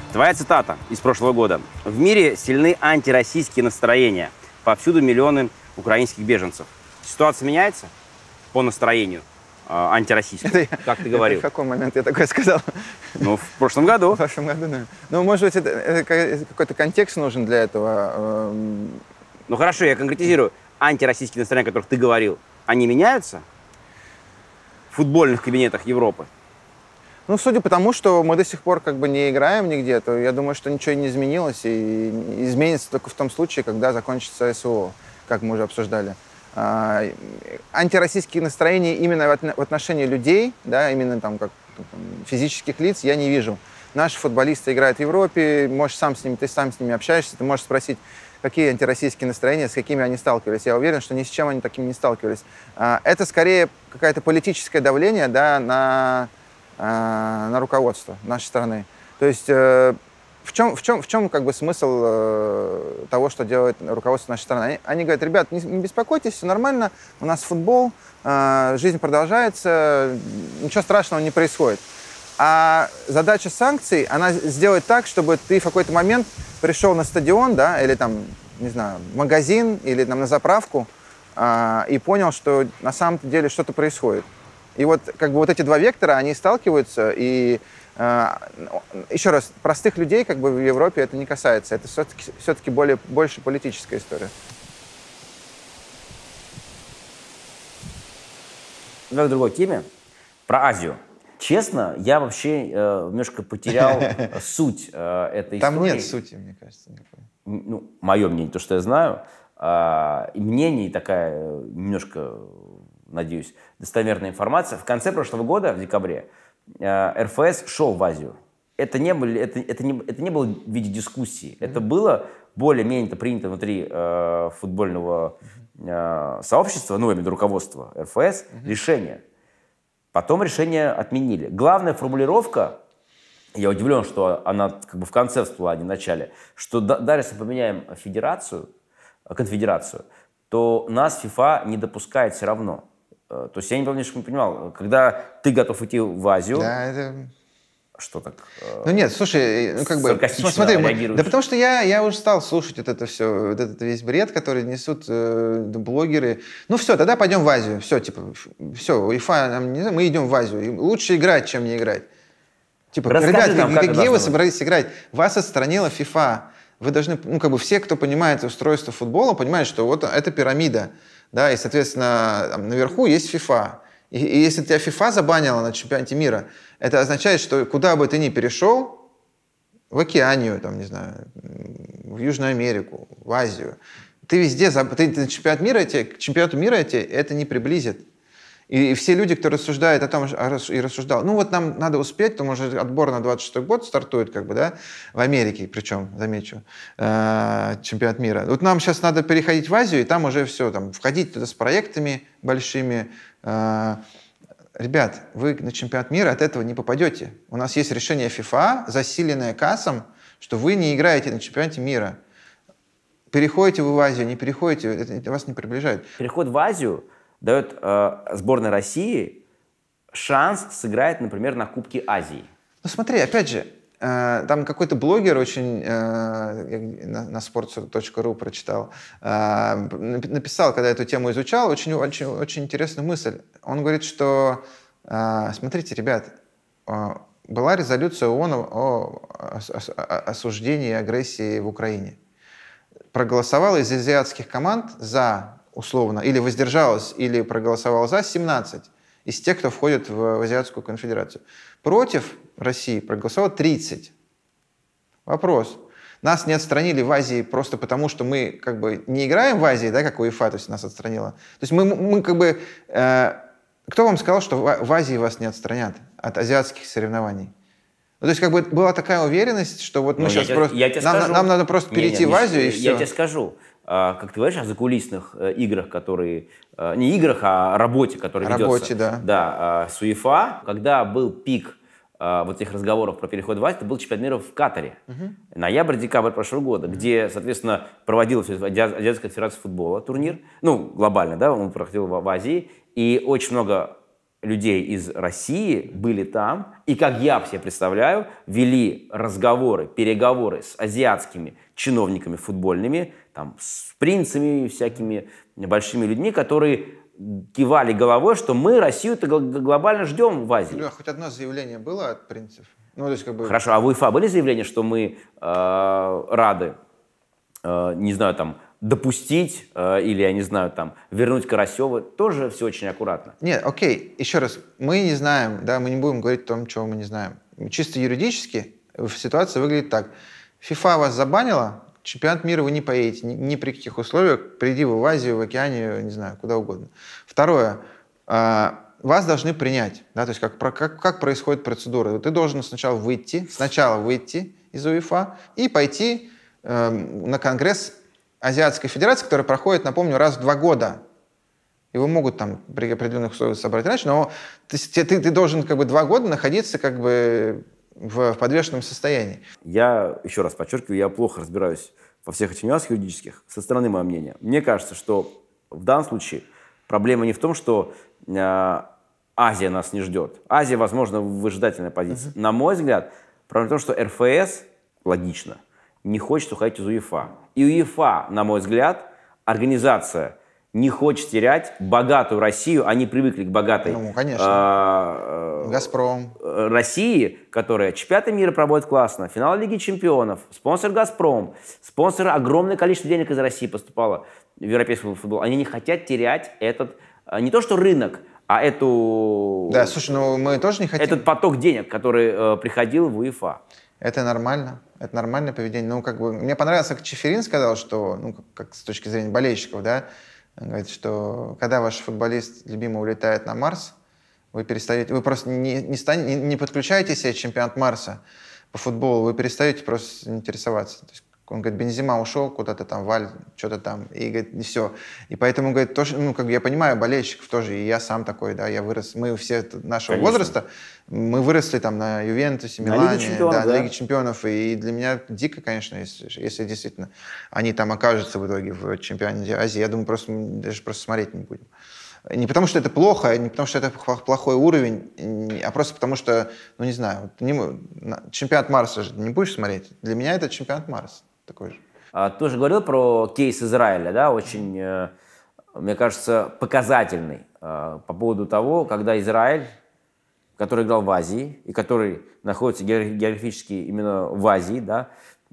Твоя цитата из прошлого года. «В мире сильны антироссийские настроения. Повсюду миллионы украинских беженцев». Ситуация меняется по настроению э, антироссийскому, Это, как ты говорил? Это в какой момент я такое сказал? Ну, в прошлом году. В прошлом году, да. Ну, может быть, это, это какой-то контекст нужен для этого. Ну, хорошо, я конкретизирую. Антироссийские настроения, о которых ты говорил, они меняются в футбольных кабинетах Европы? Ну, судя по тому, что мы до сих пор как бы не играем нигде, то я думаю, что ничего не изменилось. И изменится только в том случае, когда закончится СВО, как мы уже обсуждали. А, антироссийские настроения именно в отношении людей, да, именно там как там, физических лиц, я не вижу. Наши футболисты играют в Европе, можешь сам с ними, ты сам с ними общаешься, ты можешь спросить, какие антироссийские настроения, с какими они сталкивались. Я уверен, что ни с чем они такими не сталкивались. А, это скорее какое-то политическое давление, да, на... на руководство нашей страны. То есть э, в чем, в чем, в чем как бы смысл э, того, что делает руководство нашей страны? Они, они говорят, ребят, не, не беспокойтесь, все нормально, у нас футбол, э, жизнь продолжается, ничего страшного не происходит. А задача санкций, она сделать так, чтобы ты в какой-то момент пришел на стадион, да, или там, не знаю, в магазин, или там на заправку, э, и понял, что на самом деле что-то происходит. И вот как бы вот эти два вектора, они сталкиваются, и э, еще раз, простых людей как бы в Европе это не касается. Это все-таки, все-таки более, больше политическая история. Давай к другой теме, про Азию. Честно, я вообще э, немножко потерял суть э, этой истории. Там нет сути, мне кажется. Никакой. Ну, мое мнение, то, что я знаю, э, и мнение такая немножко... надеюсь, достоверная информация. В конце прошлого года, в декабре, эр эф эс шел в Азию. Это не, были, это, это не, это не было в виде дискуссии. Mm-hmm. Это было более-менее принято внутри э, футбольного э, сообщества, ну, именно руководства эр эф эс, mm-hmm. решение. Потом решение отменили. Главная формулировка, я удивлен, что она как бы в конце всплыла, а не в начале, что да, даже если поменяем федерацию, конфедерацию, то нас FIFA не допускает все равно. То есть я немножко не понимал, когда ты готов идти в Азию... Да, это... Что так? Ну нет, слушай, ну как бы... Смотри, мы, да потому что я, я уже стал слушать вот это все, вот этот весь бред, который несут э, блогеры. Ну все, тогда пойдем в Азию. Все, типа, все, УЕФА, нам не знаю, мы идем в Азию. Лучше играть, чем не играть. Типа, расскажи ребят, нам, где вы собрались играть? Вас отстранила FIFA. Вы должны, ну как бы все, кто понимает устройство футбола, понимают, что вот это пирамида. Да, и, соответственно, там, наверху есть FIFA. И, и если тебя FIFA забанила на чемпионате мира, это означает, что куда бы ты ни перешел, в Океанию, там, не знаю, в Южную Америку, в Азию, ты везде, ты, ты чемпионат мира, тебе, к чемпионату мира тебе это не приблизит. И, и все люди, кто рассуждает о том, и рассуждал, ну вот нам надо успеть, потому что отбор на двадцать шестой год стартует, как бы, да, в Америке, причем, замечу, э, чемпионат мира. Вот нам сейчас надо переходить в Азию, и там уже все, там, входить туда с проектами большими. Э, ребят, вы на чемпионат мира от этого не попадете. У нас есть решение FIFA, засиленное КАСом, что вы не играете на чемпионате мира. Переходите вы в Азию, не переходите, это, это вас не приближает. Переход в Азию дает э, сборной России шанс сыграть, например, на Кубке Азии. Ну смотри, опять же, э, там какой-то блогер очень, э, на, на спорт точка ру прочитал, э, написал, когда эту тему изучал, очень, очень, очень интересную мысль. Он говорит, что, э, смотрите, ребят, э, была резолюция ООН о, о, о осуждении агрессии в Украине. Проголосовало из азиатских команд за... условно, или воздержалась, или проголосовала за семнадцать из тех, кто входит в, в Азиатскую конфедерацию. Против России проголосовало тридцать. Вопрос. Нас не отстранили в Азии просто потому, что мы как бы не играем в Азии, да, как УЕФА, то есть нас отстранила. То есть мы, мы как бы... Э, кто вам сказал, что в, в Азии вас не отстранят от азиатских соревнований? Ну, то есть как бы была такая уверенность, что вот мы ну, сейчас я просто... Я нам, скажу, нам надо просто перейти не, не, в Азию, и все. Я тебе скажу. Как ты говоришь о закулисных играх, которые... Не играх, а работе, которая ведется. Работе, да. Да, с УЕФА. Когда был пик вот этих разговоров про переход в Азию, это был чемпионат мира в Катаре. Угу. Ноябрь-декабрь прошлого года, угу. где, соответственно, проводилась Азиатская конфедерация футбола турнир. Ну, глобально, да, он проходил в Азии. И очень много людей из России были там и, как я себе представляю, вели разговоры, переговоры с азиатскими чиновниками футбольными, там, с принцами, всякими большими людьми, которые кивали головой, что мы Россию-то глобально ждем в Азии. Ну, хоть одно заявление было от принцев? Ну, то есть, как бы... Хорошо, а в УЕФА были заявления, что мы э, рады, э, не знаю, там, допустить э, или, я не знаю, там, вернуть Карасева? Тоже все очень аккуратно. Нет, окей, еще раз, мы не знаем, да, мы не будем говорить о том, чего мы не знаем. Чисто юридически ситуация выглядит так. ФИФА вас забанила, чемпионат мира вы не поедете, ни, ни при каких условиях, приди вы в Азию, в океане, не знаю, куда угодно. Второе, э, вас должны принять, да, то есть как, как, как происходит процедура. Ты должен сначала выйти, сначала выйти из УЕФА и пойти э, на конгресс Азиатской Федерации, который проходит, напомню, раз в два года. Его могут там при определенных условиях собрать раньше, но ты, ты, ты должен как бы два года находиться как бы в, в подвешенном состоянии. Я, еще раз подчеркиваю, я плохо разбираюсь во всех этих нюансах юридических. Со стороны моего мнения. Мне кажется, что в данном случае проблема не в том, что э, Азия нас не ждет. Азия, возможно, в выжидательной позиции. Uh-huh. На мой взгляд, проблема в том, что эр эф эс, логично, не хочет уходить из УЕФА. И УЕФА, на мой взгляд, организация не хочет терять богатую Россию. Они привыкли к богатой ну, конечно. Э, Газпром. России, которая чемпионаты мира проводит классно, финал Лиги чемпионов, спонсор «Газпром», спонсор огромное количество денег из России поступало в европейский футбол. Они не хотят терять этот, не то что рынок, а эту... Да, слушай, ну мы тоже не хотим... Этот поток денег, который э, приходил в УЕФА. Это нормально. Это нормальное поведение. Ну, как бы, мне понравилось, как Чеферин сказал, что, ну, как, как с точки зрения болельщиков, да, он говорит, что когда ваш футболист любимый улетает на Марс, вы перестаете, вы просто не, не, стань, не, не подключаете себе чемпионат Марса по футболу, вы перестаете просто интересоваться. То есть, он говорит, Бензема ушел куда-то там, Валь, что-то там, и говорит, и все. И поэтому, говорит, тоже, ну, как бы я понимаю болельщиков тоже, и я сам такой, да, я вырос, мы все нашего Конечно. возраста, мы выросли там на Ювентусе, Милане, на Лиге Чемпионов, да, да. на Лиге Чемпионов, и для меня дико, конечно, если, если действительно они там окажутся в итоге в чемпионате Азии, я думаю, просто даже просто смотреть не будем. Не потому, что это плохо, не потому, что это плохой уровень, а просто потому, что, ну, не знаю, не, чемпионат Марса же не будешь смотреть. Для меня это чемпионат Марса. Такой же. А, ты уже говорил про кейс Израиля, да, очень, э, мне кажется, показательный э, по поводу того, когда Израиль, который играл в Азии и который находится географически именно в Азии, да,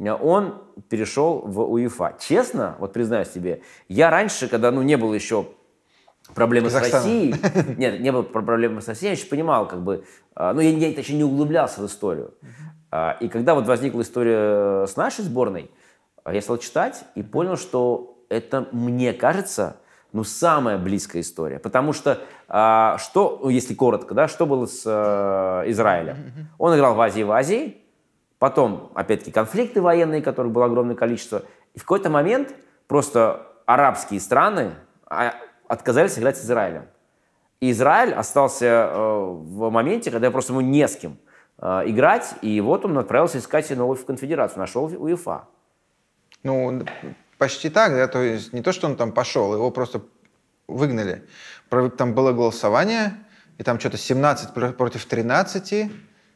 он перешел в УЕФА. Честно, вот признаюсь тебе, я раньше, когда ну, не было еще проблемы Казахстана. с Россией, нет, не было проблемы с Россией, я еще понимал, как бы, э, ну, я, я еще не углублялся в историю. Э, и когда вот возникла история с нашей сборной, я стал читать и понял, что это, мне кажется, ну, самая близкая история. Потому что, а, что, ну, если коротко, да, что было с а, Израилем? Он играл в Азии в Азии, потом, опять-таки, конфликты военные, которых было огромное количество. И в какой-то момент просто арабские страны а, отказались играть с Израилем. И Израиль остался а, в моменте, когда просто ему не с кем а, играть, и вот он отправился искать новую конфедерацию, нашел УЕФА. Ну, почти так, да, то есть не то, что он там пошел, его просто выгнали. Там было голосование, и там что-то семнадцать против тринадцати,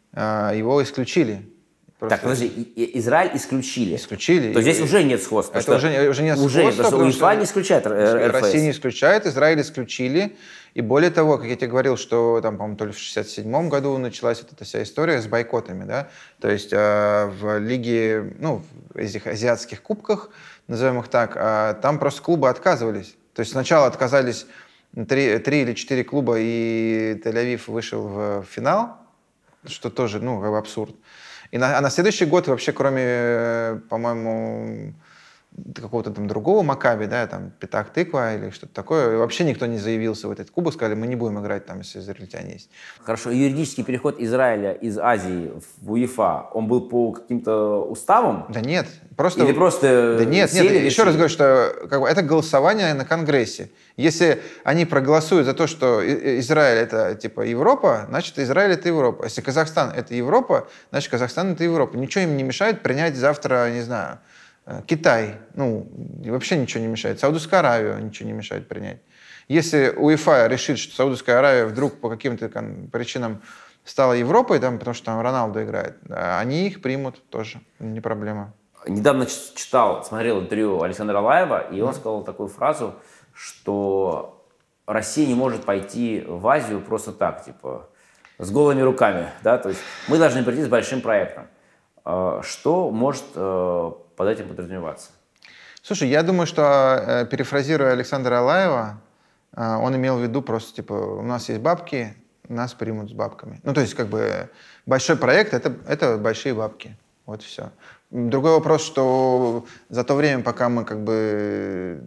его исключили. Просто... Так, подожди, Израиль исключили? Исключили. То здесь уже нет сходства? Это уже, уже нет уже сходства, потому что УЕФА не исключает эр эф эс. Россия не исключает, Израиль исключили. И более того, как я тебе говорил, что там, по-моему, то ли в шестьдесят седьмом году началась вот эта вся история с бойкотами, да, то есть э, в лиге, ну, в этих азиатских кубках, назовем их так, э, там просто клубы отказывались. То есть сначала отказались три, три или четыре клуба, и Тель-Авив вышел в финал, что тоже, ну, как бы абсурд. И на, а на следующий год вообще, кроме, по-моему, какого-то там другого Макаби, да, там Петах-Тыква или что-то такое, вообще никто не заявился в этот кубок, сказали, мы не будем играть там, если израильтяне есть. Хорошо, юридический переход Израиля из Азии в УЕФА, он был по каким-то уставам? Да нет, просто... Или просто Да нет, нет, решили? еще раз говорю, что как бы, это голосование на Конгрессе. Если они проголосуют за то, что Израиль это типа Европа, значит Израиль это Европа. Если Казахстан это Европа, значит Казахстан это Европа. Ничего им не мешает принять завтра, не знаю, Китай. Ну, вообще ничего не мешает. Саудовская Аравия ничего не мешает принять. Если УЕФА решит, что Саудовская Аравия вдруг по каким-то причинам стала Европой, там, потому что там Роналдо играет, они их примут тоже, не проблема. Недавно читал, смотрел интервью Александра Алаева, и он сказал такую фразу, что Россия не может пойти в Азию просто так, типа, с голыми руками, да, то есть мы должны прийти с большим проектом. Что может под этим подразумеваться? Слушай, я думаю, что, перефразируя Александра Алаева, он имел в виду просто, типа, у нас есть бабки, нас примут с бабками. Ну, то есть, как бы, большой проект это, — это большие бабки. Вот и все. Другой вопрос, что за то время, пока мы, как бы,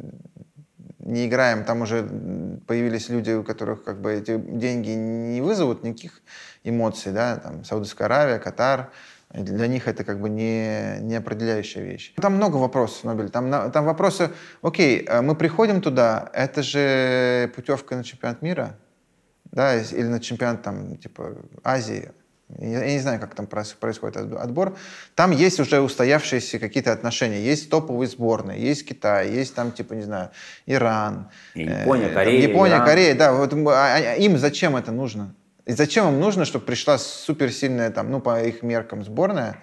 не играем, там уже появились люди, у которых, как бы, эти деньги не вызовут никаких эмоций, да, там, Саудовская Аравия, Катар. Для них это, как бы, не, не определяющая вещь. Там много вопросов, Нобель. Там, там вопросы, окей, мы приходим туда, это же путевка на чемпионат мира, да, или на чемпионат, там, типа, Азии. Я, я не знаю, как там происходит отбор. Там есть уже устоявшиеся какие-то отношения. Есть топовые сборные, есть Китай, есть там, типа, не знаю, Иран. Япония, э, Корея. Там, Япония, Иран. Корея, да. Вот, а, им зачем это нужно? И зачем им нужно, чтобы пришла суперсильная, там, ну, по их меркам, сборная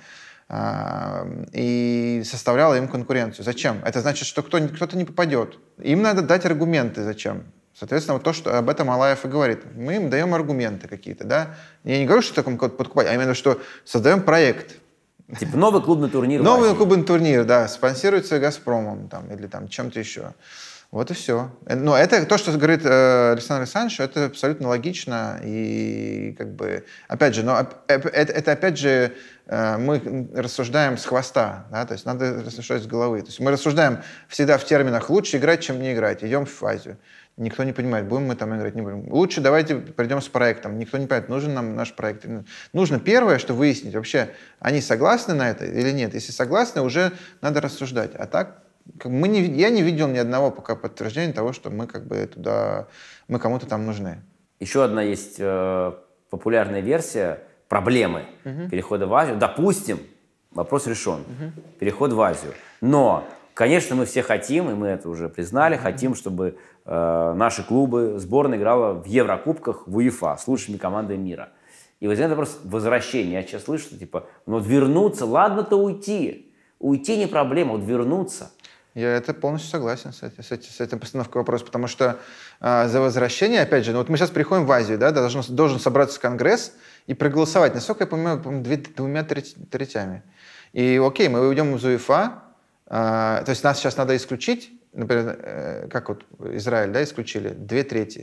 э, и составляла им конкуренцию? Зачем? Это значит, что кто, кто-то не попадет. Им надо дать аргументы, зачем. Соответственно, вот то, что об этом Алаев и говорит. Мы им даем аргументы какие-то, да. Я не говорю, что таком кого-то подкупать, а именно, что создаем проект. Типа новый клубный турнир. Новый клубный турнир, да, спонсируется «Газпромом» там, или там чем-то еще. Вот и все. Но это то, что говорит э, Александр Александрович, это абсолютно логично. И, как бы, опять же, но это, это опять же, э, мы рассуждаем с хвоста, да, то есть надо рассуждать с головы. То есть мы рассуждаем всегда в терминах «лучше играть, чем не играть». Идем в Азию. Никто не понимает, будем мы там играть, не будем. Лучше давайте придем с проектом. Никто не понимает, нужен нам наш проект. Нужно первое, что выяснить, вообще, они согласны на это или нет. Если согласны, уже надо рассуждать. А так, мы не, я не видел ни одного пока подтверждения того, что мы, как бы, туда, мы кому-то там нужны. Еще одна есть э, популярная версия проблемы угу. перехода в Азию. Допустим, вопрос решен. Угу. Переход в Азию. Но, конечно, мы все хотим, и мы это уже признали, угу. хотим, чтобы э, наши клубы, сборная играла в Еврокубках в УЕФА с лучшими командами мира. И возникает вопрос возвращения. Я сейчас слышу, что типа, ну вот вернуться, ладно-то уйти. Уйти не проблема, вот вернуться. Я это полностью согласен с, этой, с, этой, с этой постановкой вопроса, потому что э, за возвращение, опять же, ну вот мы сейчас приходим в Азию, да, должен, должен собраться Конгресс и проголосовать, насколько я понимаю, двумя третями. И окей, мы уйдем из УЕФА, э, то есть нас сейчас надо исключить, например, э, как вот Израиль, да, исключили, две трети.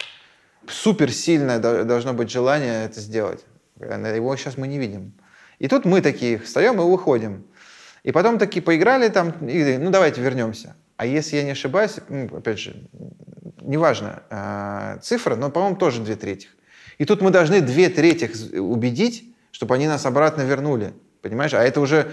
Суперсильное должно быть желание это сделать. Его сейчас мы не видим. И тут мы такие встаем и выходим. И потом такие поиграли там, и, ну давайте вернемся. А если я не ошибаюсь, ну, опять же, неважно э, цифра, но, по-моему, тоже две трети. И тут мы должны две трети убедить, чтобы они нас обратно вернули. Понимаешь? А это уже...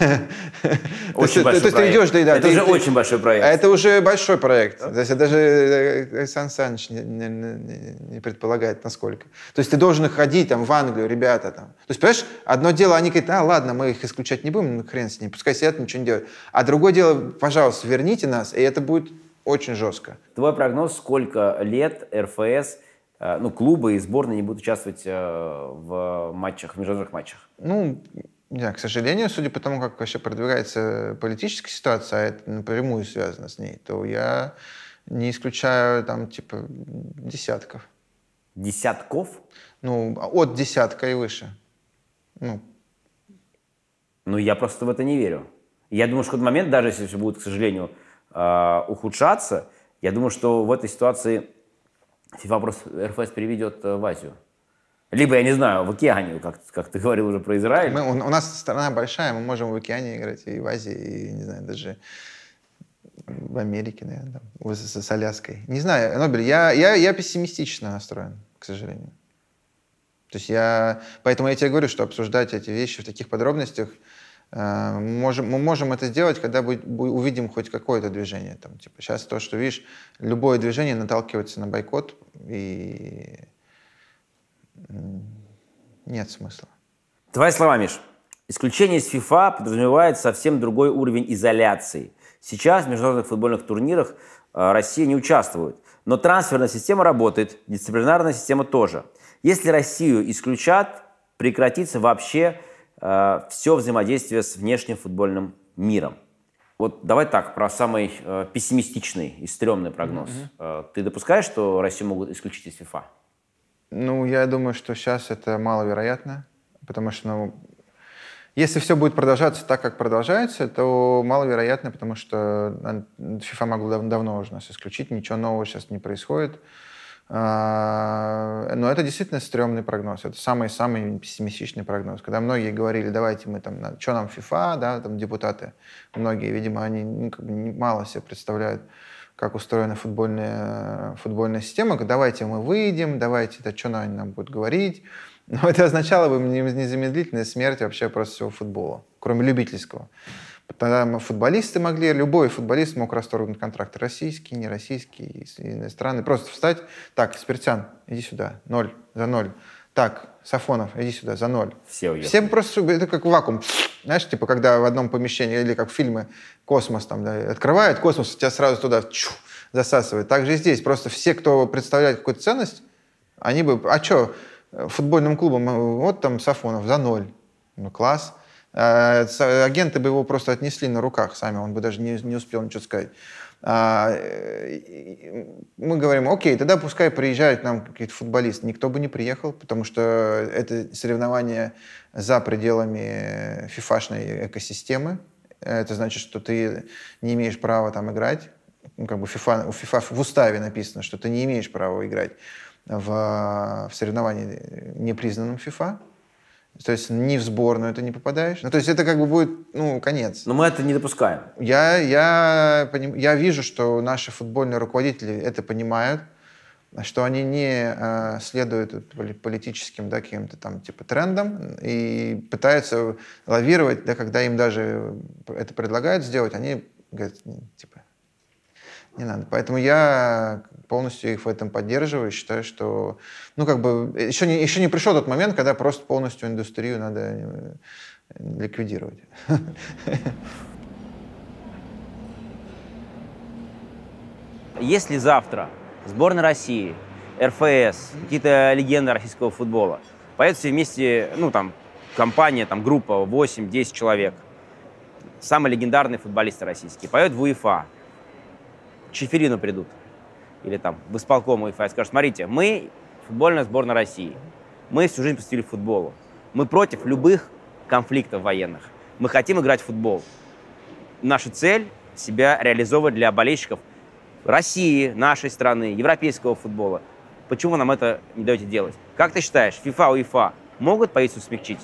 Очень большой проект. Это уже очень большой проект. Это уже большой проект. То есть даже Александр Александрович не предполагает, насколько. То есть ты должен ходить там в Англию, ребята там. То есть, понимаешь, одно дело, они говорят, а, ладно, мы их исключать не будем, ну, хрен с ними, пускай сидят, ничего не делают. А другое дело, пожалуйста, верните нас, и это будет очень жестко. Твой прогноз, сколько лет РФС, ну, клубы и сборные не будут участвовать в матчах, в международных матчах? Ну, да, к сожалению, судя по тому, как вообще продвигается политическая ситуация, а это напрямую связано с ней, то я не исключаю там типа десятков. Десятков? Ну, от десятка и выше. Ну, ну я просто в это не верю. Я думаю, что в какой-то момент, даже если все будет, к сожалению, ухудшаться, я думаю, что в этой ситуации ФИФА просто РФС переведет в Азию. Либо, я не знаю, в океане, как, как ты говорил уже про Израиль. Мы, у, у нас страна большая, мы можем в океане играть, и в Азии, и, не знаю, даже в Америке, наверное, там, с, с Аляской. Не знаю, Нобель, я, я, я пессимистично настроен, к сожалению. То есть я... Поэтому я тебе говорю, что обсуждать эти вещи в таких подробностях э, можем, мы можем это сделать, когда будет, увидим хоть какое-то движение. Там, типа, сейчас то, что видишь, любое движение наталкивается на бойкот, и... нет смысла. Твои слова, Миш. Исключение из ФИФА подразумевает совсем другой уровень изоляции. Сейчас в международных футбольных турнирах Россия не участвует. Но трансферная система работает, дисциплинарная система тоже. Если Россию исключат, прекратится вообще э, все взаимодействие с внешним футбольным миром. Вот давай так, про самый э, пессимистичный и стрёмный прогноз. Mm-hmm. Э, ты допускаешь, что Россию могут исключить из ФИФА? Ну, я думаю, что сейчас это маловероятно, потому что, ну, если все будет продолжаться так, как продолжается, то маловероятно, потому что ФИФА могло дав- давно уже нас исключить, ничего нового сейчас не происходит. А, но это действительно стрёмный прогноз. Это самый-самый пессимистичный прогноз. Когда многие говорили, давайте мы там, что нам ФИФА, да, там депутаты, многие, видимо, они ну, как бы мало себе представляют, как устроена футбольная, футбольная система. Давайте мы выйдем, давайте, да, что они нам будут говорить. Но это означало бы незамедлительная смерть вообще просто всего футбола, кроме любительского. Тогда футболисты могли, любой футболист мог расторгнуть контракт. Российский, нероссийский, иностранный. Просто встать. Так, Спиртян, иди сюда. Ноль. За ноль. Так, Сафонов, иди сюда. За ноль. Все уехали. Все просто... Это как вакуум. Знаешь, типа, когда в одном помещении, или как в фильме «Космос», там, да, открывают космос, тебя сразу туда чу, засасывает. Так же и здесь. Просто все, кто представляет какую-то ценность, они бы... А что, футбольным клубом, вот там Сафонов, за ноль. Ну, класс. Агенты бы его просто отнесли на руках сами, он бы даже не, не успел ничего сказать. Мы говорим, окей, тогда пускай приезжают нам какие-то футболисты. Никто бы не приехал, потому что это соревнование за пределами фифашной экосистемы. Это значит, что ты не имеешь права там играть. Ну, как бы FIFA, у FIFA в уставе написано, что ты не имеешь права играть в, в соревновании, не признанном FIFA. То есть ни в сборную ты не попадаешь. Ну, то есть это как бы будет, ну, конец. Но мы это не допускаем. Я, я, я вижу, что наши футбольные руководители это понимают, что они не э, следуют политическим, да, каким-то там типа трендам и пытаются лавировать, да, когда им даже это предлагают сделать, они говорят, типа, не надо. Поэтому я полностью их в этом поддерживаю. Считаю, что, ну, как бы, еще не, еще не пришел тот момент, когда просто полностью индустрию надо ликвидировать. Если завтра сборная России, эр эф эс, какие-то легенды российского футбола поедут все вместе, ну, там, компания, там, группа, восемь-десять человек, самые легендарные футболисты российские, поедут в УЕФА, к Чеферину придут, или там в исполком УЕФА и скажут, смотрите, мы футбольная сборная России, мы всю жизнь посвятили футболу, мы против любых конфликтов военных, мы хотим играть в футбол. Наша цель — себя реализовывать для болельщиков России, нашей страны, европейского футбола. Почему нам это не даете делать? Как ты считаешь, ФИФА, УЕФА могут позицию смягчить?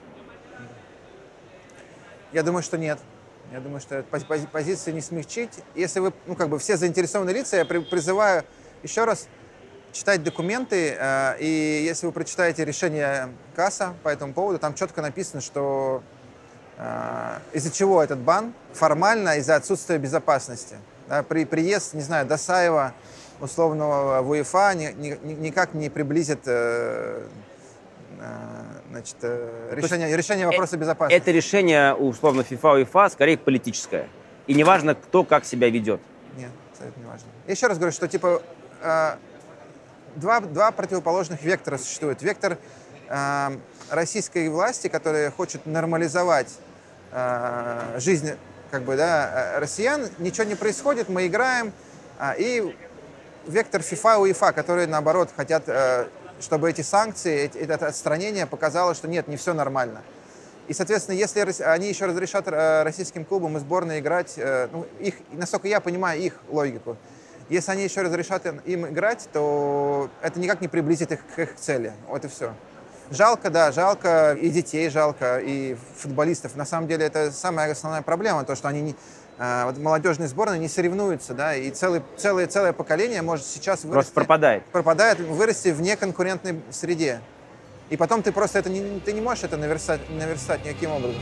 Я думаю, что нет. Я думаю, что пози- позицию не смягчить. Если вы, ну, как бы все заинтересованные лица, я при- призываю еще раз читать документы. Э, и если вы прочитаете решение КАСа по этому поводу, там четко написано, что э, из-за чего этот бан? Формально из-за отсутствия безопасности. Да, при приезд, не знаю, Досаева, условного в УЕФА, ни, ни, никак не приблизит э, значит, решение, есть, решение вопроса безопасности. Это решение, условно, ФИФА, УЕФА, скорее политическое. И неважно, кто как себя ведет. Нет, это не важно. Еще раз говорю, что типа э, два, два противоположных вектора существуют. Вектор э, российской власти, которая хочет нормализовать э, жизнь как бы, да, россиян, ничего не происходит, мы играем. Э, и вектор ФИФА, УЕФА, которые, наоборот, хотят... Э, чтобы эти санкции, это отстранение показало, что нет, не все нормально. И, соответственно, если они еще разрешат российским клубам и сборной играть, ну, их, насколько я понимаю их логику, если они еще разрешат им играть, то это никак не приблизит их к их цели. Вот и все. Жалко, да, жалко и детей, жалко, и футболистов. На самом деле это самая основная проблема, то, что они не... Вот молодежные сборные не соревнуются, да, и целый, целое, целое поколение может сейчас вырасти... Просто пропадает. Пропадает, вырасти в неконкурентной среде. И потом ты просто это не, ты не можешь это наверстать, наверстать никаким образом.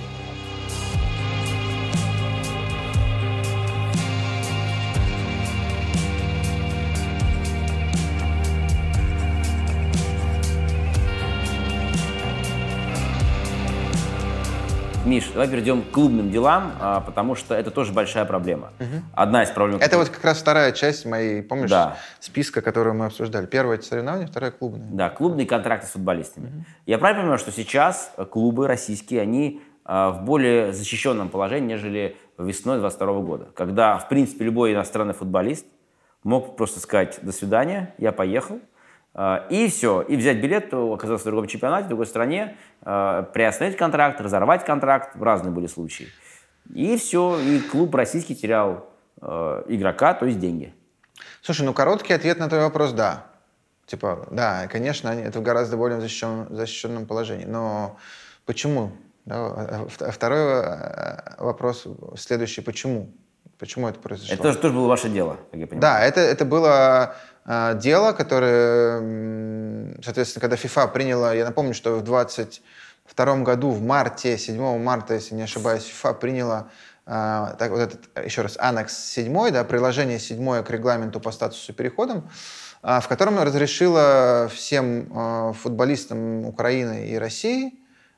Миш, давай перейдем к клубным делам, а, потому что это тоже большая проблема. Угу. Одна из проблем... Это вот как раз вторая часть моей, помнишь, да. списка, который мы обсуждали. Первое — это соревнования, вторая — клубные. Да, клубные контракты с футболистами. Угу. Я правильно понимаю, что сейчас клубы российские, они а, в более защищенном положении, нежели весной двадцать второго года, когда, в принципе, любой иностранный футболист мог просто сказать «до свидания, я поехал», и все, и взять билет, оказаться в другом чемпионате, в другой стране, приостановить контракт, разорвать контракт, разные были случаи. И все, и клуб российский терял игрока, то есть деньги. Слушай, ну короткий ответ на твой вопрос – да. Типа, да, конечно, они, это в гораздо более защищенном, защищенном положении. Но почему? Да, второй вопрос следующий – почему? Почему это произошло? Это тоже, тоже было ваше дело, как я понимаю. Да, это, это было э, дело, которое, соответственно, когда ФИФА приняла, я напомню, что в двадцать втором году, в марте, седьмого марта, если не ошибаюсь, ФИФА приняла э, так, вот этот, еще раз, аннекс седьмой, да, приложение седьмое к регламенту по статусу и переходам, э, в котором разрешила всем э, футболистам Украины и России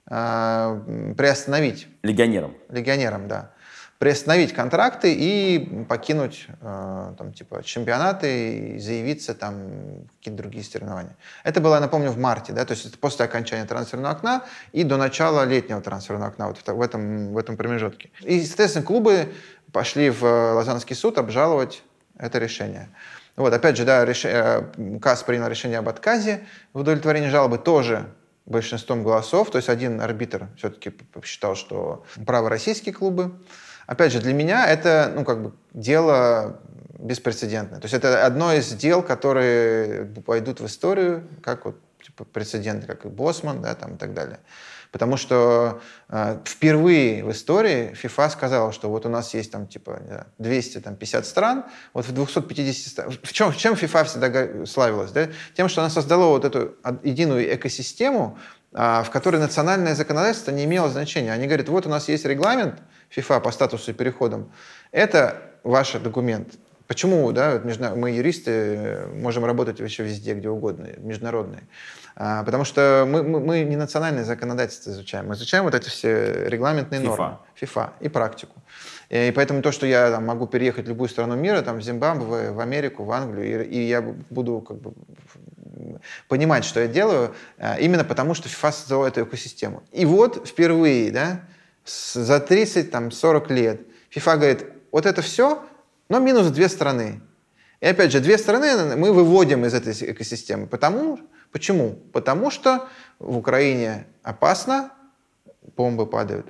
э, приостановить... Легионерам. Легионерам, да. Приостановить контракты и покинуть э, там, типа, чемпионаты и заявиться там какие-то другие соревнования. Это было, я напомню, в марте, да, то есть это после окончания трансферного окна и до начала летнего трансферного окна, вот в этом, в этом промежутке. И, соответственно, клубы пошли в Лозаннский суд обжаловать это решение. Вот, опять же, да, реш... КАС принял решение об отказе в удовлетворении жалобы тоже большинством голосов, то есть один арбитр все-таки посчитал, что правы российские клубы. Опять же, для меня это, ну, как бы дело беспрецедентное. То есть это одно из дел, которые пойдут в историю, как вот, типа, прецеденты, как и Босман, да, там, и так далее. Потому что э, впервые в истории ФИФА сказала, что вот у нас есть там, типа, двести пятьдесят стран, вот в двухстах пятидесяти странах. В чем, в чем ФИФА всегда славилась? Да? Тем, что она создала вот эту единую экосистему, э, в которой национальное законодательство не имело значения. Они говорят, вот у нас есть регламент ФИФА по статусу и переходам. Это ваш документ. Почему, да, мы, юристы, можем работать вообще везде, где угодно, международные? А, потому что мы, мы, мы не национальное законодательство изучаем, мы изучаем вот эти все регламентные FIFA. нормы. ФИФА и практику. И поэтому то, что я там, могу переехать в любую страну мира, там, в Зимбабве, в Америку, в Англию, и, и я буду как бы понимать, что я делаю, именно потому, что ФИФА создала эту экосистему. И вот впервые, да, за тридцать-сорок лет ФИФА говорит, вот это все, но минус две страны. И опять же, две страны мы выводим из этой экосистемы. Потому, почему? Потому что в Украине опасно, бомбы падают.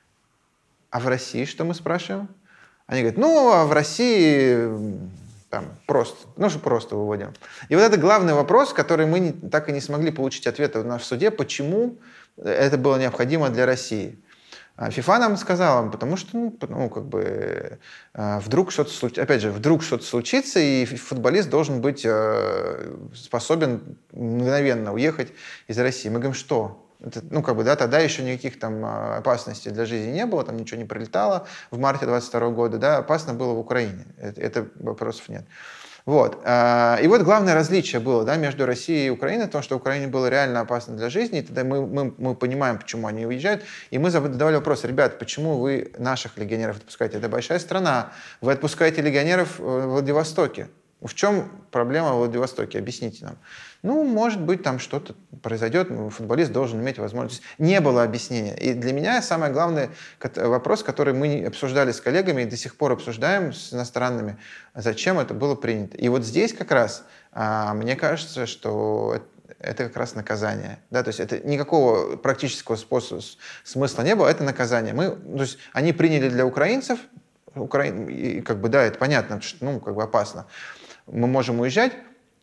А в России что мы спрашиваем? Они говорят, ну, а в России там просто, ну, что просто выводим. И вот это главный вопрос, который мы не, так и не смогли получить ответа в суде, почему это было необходимо для России. ФИФА нам сказала, потому что, ну, ну как бы, вдруг что-то случится, опять же, вдруг что-то случится, и футболист должен быть способен мгновенно уехать из России. Мы говорим, что? Это, ну, как бы, да, тогда еще никаких там опасностей для жизни не было, там ничего не прилетало в марте двадцать второго года, да, опасно было в Украине, это, это вопросов нет. Вот. И вот главное различие было, да, между Россией и Украиной, в том, что Украине было реально опасно для жизни, и тогда мы, мы, мы понимаем, почему они уезжают, и мы задавали вопрос, ребят, почему вы наших легионеров отпускаете? Это большая страна, вы отпускаете легионеров в Владивостоке. В чем проблема в Владивостоке? Объясните нам. Ну, может быть, там что-то произойдет, футболист должен иметь возможность. Не было объяснения. И для меня самый главный вопрос, который мы обсуждали с коллегами и до сих пор обсуждаем с иностранными, зачем это было принято. И вот здесь как раз, мне кажется, что это как раз наказание. Да? То есть это никакого практического способа, смысла не было, это наказание. Мы, то есть они приняли для украинцев, Укра... и как бы, да, это понятно, что, ну, как бы опасно. Мы можем уезжать,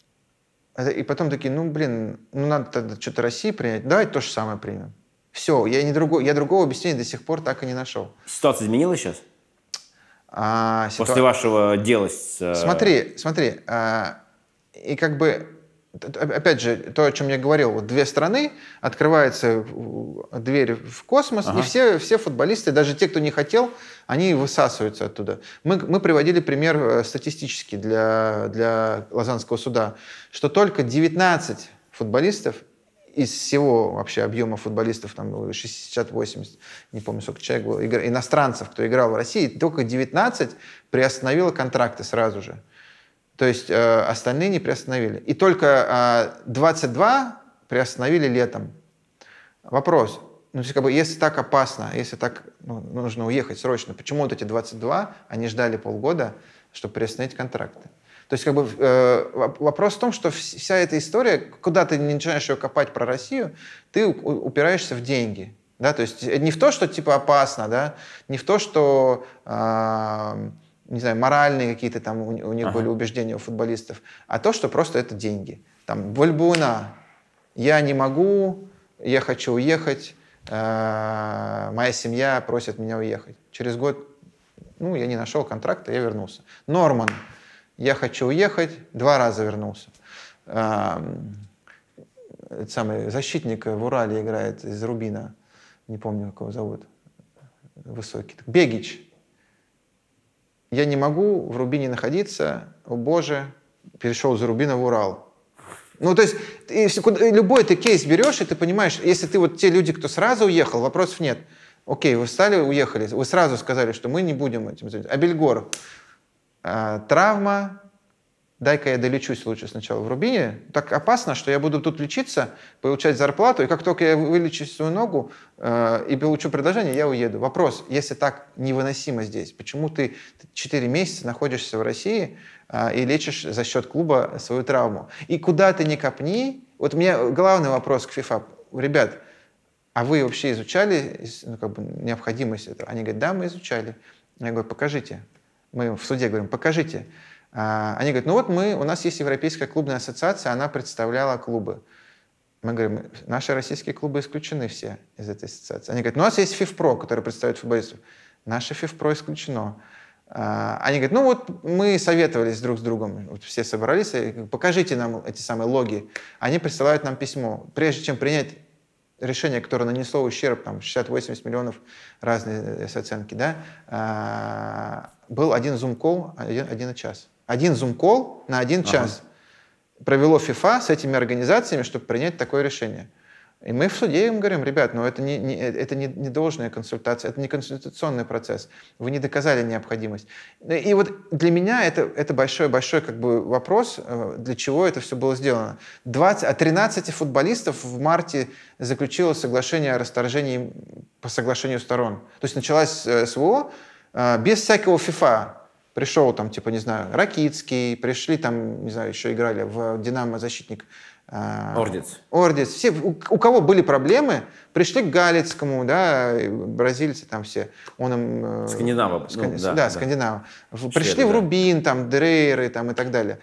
и потом такие, ну, блин, ну, надо тогда что-то России принять, давайте то же самое примем. Все, я, не другого, я другого объяснения до сих пор так и не нашел. Ситуация изменилась сейчас? А, ситуа... После вашего дела с... Смотри, смотри, а, и как бы, опять же, то, о чем я говорил, вот две страны, открывается дверь в космос, ага. И все, все футболисты, даже те, кто не хотел, они высасываются оттуда. Мы, мы приводили пример статистический для, для Лозаннского суда, что только девятнадцать футболистов из всего вообще объема футболистов, там шестьдесят-восемьдесят, не помню, сколько человек было, иностранцев, кто играл в России, только девятнадцать приостановило контракты сразу же. То есть э, остальные не приостановили. И только э, двадцать два приостановили летом. Вопрос. Ну, то есть, как бы, если так опасно, если так ну, нужно уехать срочно, почему вот эти двадцать два, они ждали полгода, чтобы приостановить контракты? То есть как бы, э, вопрос в том, что вся эта история, куда ты не начинаешь ее копать про Россию, ты упираешься в деньги. Да? То есть не в то, что типа опасно, да? Не в то, что э, не знаю, моральные какие-то там у, у них ага. были убеждения у футболистов, а то, что просто это деньги. Там Вальбуэна. Я не могу, я хочу уехать, э, моя семья просит меня уехать. Через год, ну, я не нашел контракта, я вернулся. Норман. Я хочу уехать, два раза вернулся. А, этот самый защитник в Урале играет из Рубина, не помню, как его зовут, высокий. Бегич. Я не могу в Рубине находиться, о боже, перешел из Рубина в Урал. Ну, то есть, если, любой ты кейс берешь, и ты понимаешь, если ты вот те люди, кто сразу уехал, вопросов нет. Окей, вы встали, уехали, вы сразу сказали, что мы не будем этим заниматься. А Бельгор? А, травма, дай-ка я долечусь лучше сначала в Рубине. Так опасно, что я буду тут лечиться, получать зарплату, и как только я вылечу свою ногу э, и получу предложение, я уеду. Вопрос, если так невыносимо здесь, почему ты четыре месяца находишься в России э, и лечишь за счет клуба свою травму? И куда ты ни копни, вот у меня главный вопрос к ФИФА. Ребят, а вы вообще изучали ну, как бы необходимость этого? Они говорят, да, мы изучали. Я говорю, покажите. Мы в суде говорим, покажите. Они говорят, ну вот мы, у нас есть Европейская клубная ассоциация, она представляла клубы. Мы говорим, наши российские клубы исключены все из этой ассоциации. Они говорят, ну у нас есть ФИФПРО, который представляет футболистов. Наше ФИФПРО исключено. Они говорят, ну вот мы советовались друг с другом, вот все собрались, покажите нам эти самые логи. Они присылают нам письмо. Прежде чем принять решение, которое нанесло ущерб, там, шестьдесят-восемьдесят миллионов, разные оценки, да, был один зум-колл, один, один час. Один зум-колл на один ага. час провело ФИФА с этими организациями, чтобы принять такое решение. И мы в суде им говорим, ребят, ну это не, не, это не, не должная консультация, это не консультационный процесс, вы не доказали необходимость. И вот для меня это, это большой-большой как бы вопрос, для чего это все было сделано. двадцать, от тринадцати футболистов в марте заключило соглашение о расторжении по соглашению сторон. То есть началась СВО без всякого ФИФА. Пришел там, типа, не знаю, Ракицкий, пришли там, не знаю, еще играли в «Динамо» защитник Ордец. Ордец. Все, у, у кого были проблемы, пришли к Галицкому, да, бразильцы там все. Он им... Скандинава. Скан... Ну, да, да, да, да. Скандинава. Шведы, пришли в да. Рубин, там, Дрейеры там, и так далее.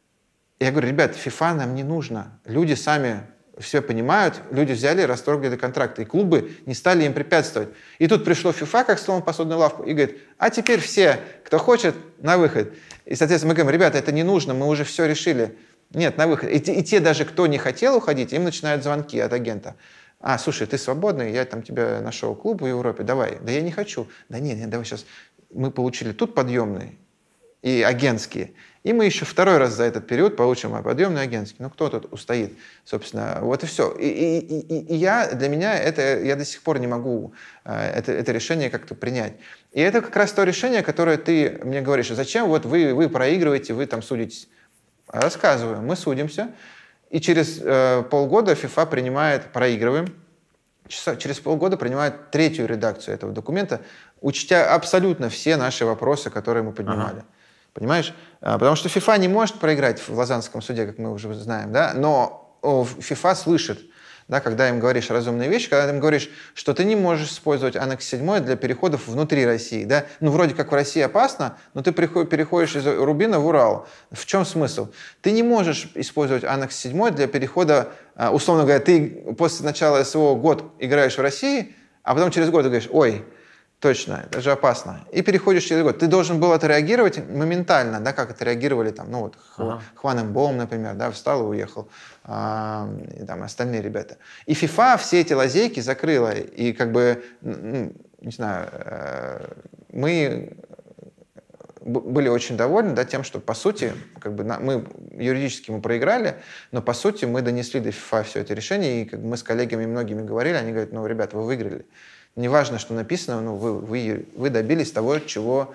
Я говорю, ребят, ФИФА нам не нужно. Люди сами все понимают, люди взяли и расторгли контракты. И клубы не стали им препятствовать. И тут пришло ФИФА, как слон в посудную лавку, и говорит, а теперь все, кто хочет, на выход. И, соответственно, мы говорим, ребята, это не нужно, мы уже все решили. Нет, на выход. И те, и те даже, кто не хотел уходить, им начинают звонки от агента. А, слушай, ты свободный, я там тебя нашел клуб в Европе, давай. Да я не хочу. Да нет, нет, давай сейчас. Мы получили тут подъемные и агентские. И мы еще второй раз за этот период получим подъемные агентские. Ну, кто тут устоит, собственно. Вот и все. И, и, и, и я, для меня это, я до сих пор не могу это, это решение как-то принять. И это как раз то решение, которое ты мне говоришь, зачем вот вы, вы проигрываете, вы там судитесь. Рассказываю, мы судимся, и через э, полгода ФИФА принимает, проигрываем, часа, через полгода принимает третью редакцию этого документа, учтя абсолютно все наши вопросы, которые мы поднимали. Ага. Понимаешь? А, потому что ФИФА не может проиграть в Лозаннском суде, как мы уже знаем, да? Но о, ФИФА слышит, да, когда им говоришь разумные вещи, когда им говоришь, что ты не можешь использовать аннекс семь для переходов внутри России. Да? Ну, вроде как в России опасно, но ты переходишь из Рубина в Урал. В чем смысл? Ты не можешь использовать аннекс семь для перехода, условно говоря, ты после начала СВО год играешь в России, а потом через год ты говоришь, ой, точно, это же опасно. И переходишь через год. Ты должен был отреагировать моментально, да, как отреагировали там, ну вот, ага. Хван Мбом, например, да, встал и уехал, а, и там остальные ребята. И ФИФА все эти лазейки закрыла, и как бы, ну, не знаю, мы были очень довольны, да, тем, что, по сути, как бы, на, мы юридически мы проиграли, но, по сути, мы донесли до ФИФА все это решение, и как бы, мы с коллегами многими говорили, они говорят, ну, ребята, вы выиграли. Неважно, что написано, но вы, вы, вы добились того, чего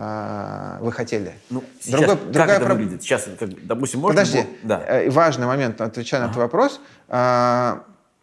э, вы хотели. Ну, сейчас, Другой, как другая это про... выглядит? Сейчас, как, допустим, можно... Подожди, было... да. э, важный момент, отвечая ага. на твой вопрос. Э,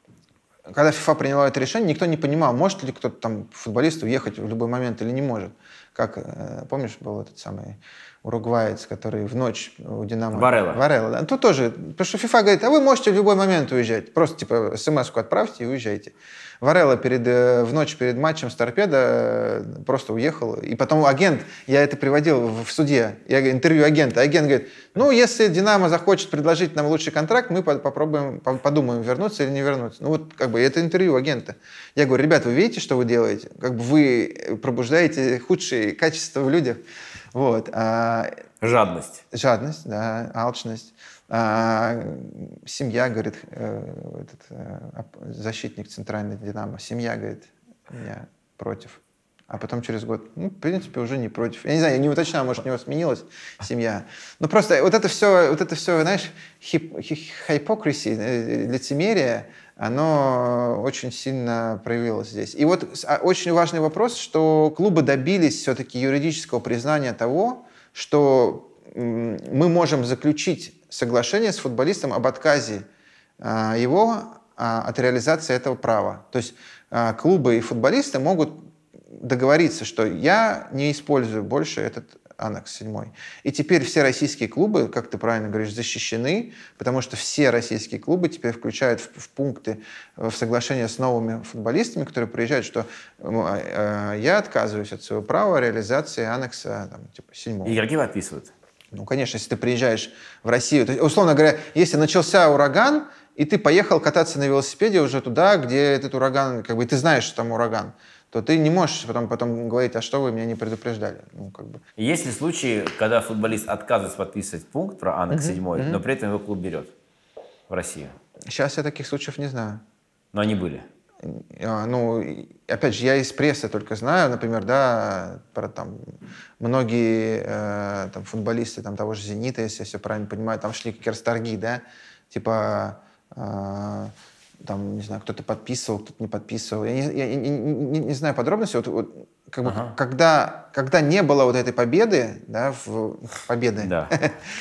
когда ФИФА приняла это решение, никто не понимал, может ли кто-то там, футболист, уехать в любой момент или не может. Как, э, помнишь, был этот самый уругваец, который в ночь у «Динамо»... Варелла. Варелла, да. Тут тоже, потому что ФИФА говорит, а вы можете в любой момент уезжать. Просто, типа, смс-ку отправьте и уезжайте. Варелла перед, в ночь перед матчем с «Торпедо» просто уехал. И потом агент, я это приводил в суде, я интервью агента. Агент говорит, ну, если «Динамо» захочет предложить нам лучший контракт, мы попробуем, подумаем, вернуться или не вернуться. Ну, вот, как бы, это интервью агента. Я говорю, ребят, вы видите, что вы делаете? Как бы вы пробуждаете худшие качества в людях. Вот. Жадность. Жадность, да, алчность. А, семья, говорит, э, этот, э, защитник центральной «Динамо», семья, говорит, меня против. А потом через год, ну, в принципе, уже не против. Я не знаю, я не уточнял, может, у него сменилась семья. Но просто вот это все, вот это все, знаешь, hypocrisy, лицемерие, оно очень сильно проявилось здесь. И вот очень важный вопрос, что клубы добились все-таки юридического признания того, что мы можем заключить соглашение с футболистом об отказе а, его а, от реализации этого права. То есть а, клубы и футболисты могут договориться, что я не использую больше этот аннекс седьмой. И теперь все российские клубы, как ты правильно говоришь, защищены, потому что все российские клубы теперь включают в, в пункты в соглашение с новыми футболистами, которые приезжают, что э, э, я отказываюсь от своего права реализации аннекса там, типа, седьмого. И игроки подписывают. Ну, конечно, если ты приезжаешь в Россию, то, условно говоря, если начался ураган, и ты поехал кататься на велосипеде уже туда, где этот ураган, как бы, и ты знаешь, что там ураган, то ты не можешь потом, потом говорить, а что вы меня не предупреждали. Ну, как бы. Есть ли случаи, когда футболист отказывается подписывать пункт про аннекс седьмой, uh-huh. но при этом его клуб берет в Россию? Сейчас я таких случаев не знаю. Но они были? Ну, опять же, я из прессы только знаю, например, да, про там многие э, там, футболисты там, того же «Зенита», если я все правильно понимаю, там шли какие-то торги, да, типа, э, там, не знаю, кто-то подписывал, кто-то не подписывал. Я не, я, я, не, не, не знаю подробностей. Вот, вот, как бы, ага. когда, когда не было вот этой победы, да, в, победы, да.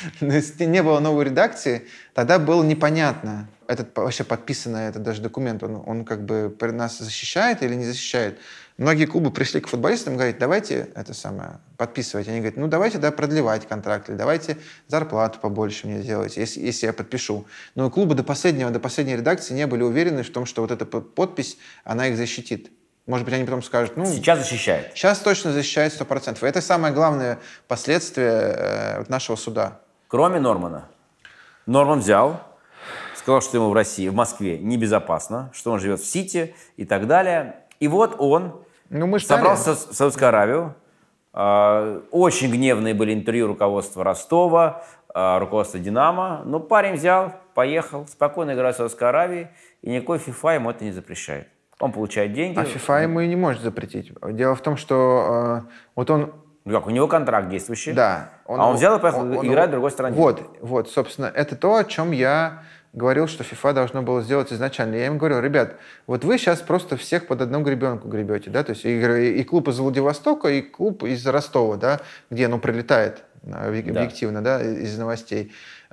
не было новой редакции, тогда было непонятно, этот вообще подписанный этот даже документ, он, он как бы нас защищает или не защищает. Многие клубы пришли к футболистам и говорят, давайте это самое, подписывайте. Они говорят, ну давайте да, продлевать контракт, или давайте зарплату побольше мне сделайте, если, если я подпишу. Но клубы до последнего, до последней редакции не были уверены в том, что вот эта подпись, она их защитит. Может быть, они потом скажут, ну... Сейчас защищает. Сейчас точно защищает сто процентов. И это самое главное последствие э, нашего суда. Кроме Нормана. Норман взял, сказал, что ему в России, в Москве небезопасно, что он живет в Сити и так далее. И вот он ну, мы собрался в Саудовскую Аравию. Э, очень гневные были интервью руководства Ростова, э, руководства «Динамо». Но парень взял, поехал, спокойно играет в Саудовской Аравии, и никакой ФИФА ему это не запрещает. Он получает деньги. А ФИФА ему и не может запретить. Дело в том, что э, вот он... Ну как, у него контракт действующий. Да. Он, а он взял и поехал он, играть он, в другой стране. Вот, вот, собственно, это то, о чем я говорил, что ФИФА должно было сделать изначально. Я им говорю, ребят, вот вы сейчас просто всех под одну гребенку гребете, да, то есть и, и клуб из Владивостока, и клуб из Ростова, да, где оно прилетает объективно, да, да из новостей.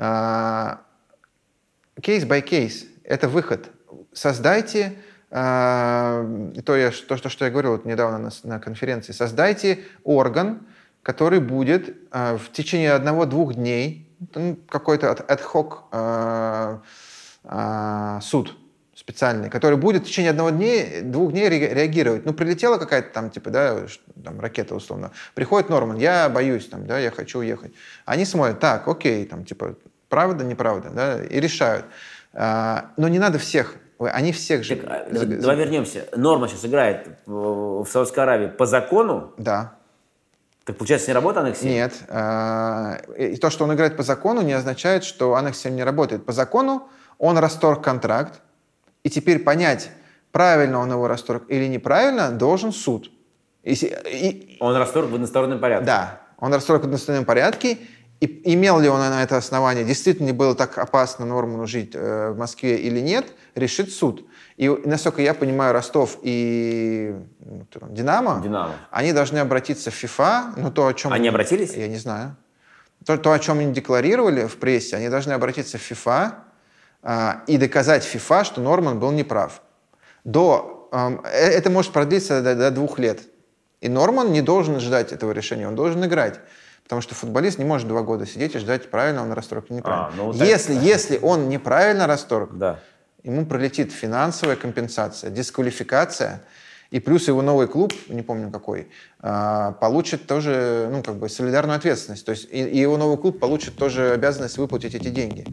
Кейс by кейс, это выход. Создайте... Uh, то, я, то, что, что я говорил вот недавно на, на конференции, создайте орган, который будет uh, в течение одного-двух дней, какой-то ad-hoc uh, uh, суд специальный, который будет в течение одного дня, двух дней реагировать. Ну, прилетела какая-то там, типа, да, там, ракета условно, приходит Норман, я боюсь, там, да, я хочу уехать. Они смотрят, так, окей, там, типа, правда, неправда, да, и решают. Uh, но не надо всех. Они всех же... Так, давай вернемся. Норма сейчас играет в Саудовской Аравии по закону? Да. Так получается, не работает аннекс семь? Нет. И то, что он играет по закону, не означает, что аннекс семь не работает. По закону он расторг контракт, и теперь понять, правильно он его расторг или неправильно, должен суд. И... Он расторг в одностороннем порядке? Да. Он расторг в одностороннем порядке. И имел ли он на это основание, действительно ли было так опасно Норману жить э, в Москве или нет, решит суд. И, насколько я понимаю, Ростов и ну, Динамо, Динамо, они должны обратиться в ФИФА. Ну, то, о чем они обратились? Я не знаю. То, то, о чем они декларировали в прессе, они должны обратиться в ФИФА э, и доказать ФИФА, что Норман был неправ. До, э, это может продлиться до, до двух лет. И Норман не должен ждать этого решения, он должен играть. Потому что футболист не может два года сидеть и ждать, правильно он расторг или неправильно. А, ну, вот если, если он неправильно расторг, да. ему пролетит финансовая компенсация, дисквалификация, и плюс его новый клуб, не помню какой, получит тоже ну, как бы солидарную ответственность. То есть и, и его новый клуб получит тоже обязанность выплатить эти деньги.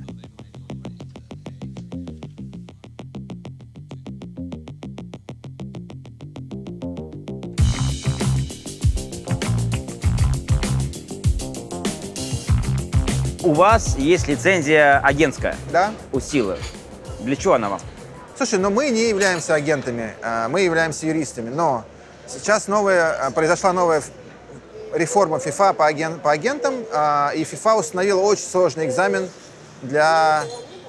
У вас есть лицензия агентская? Да. У Силы. Для чего она вам? Слушай, но мы не являемся агентами, мы являемся юристами. Но сейчас новая, произошла новая реформа ФИФА по, агент, по агентам, и ФИФА установила очень сложный экзамен для,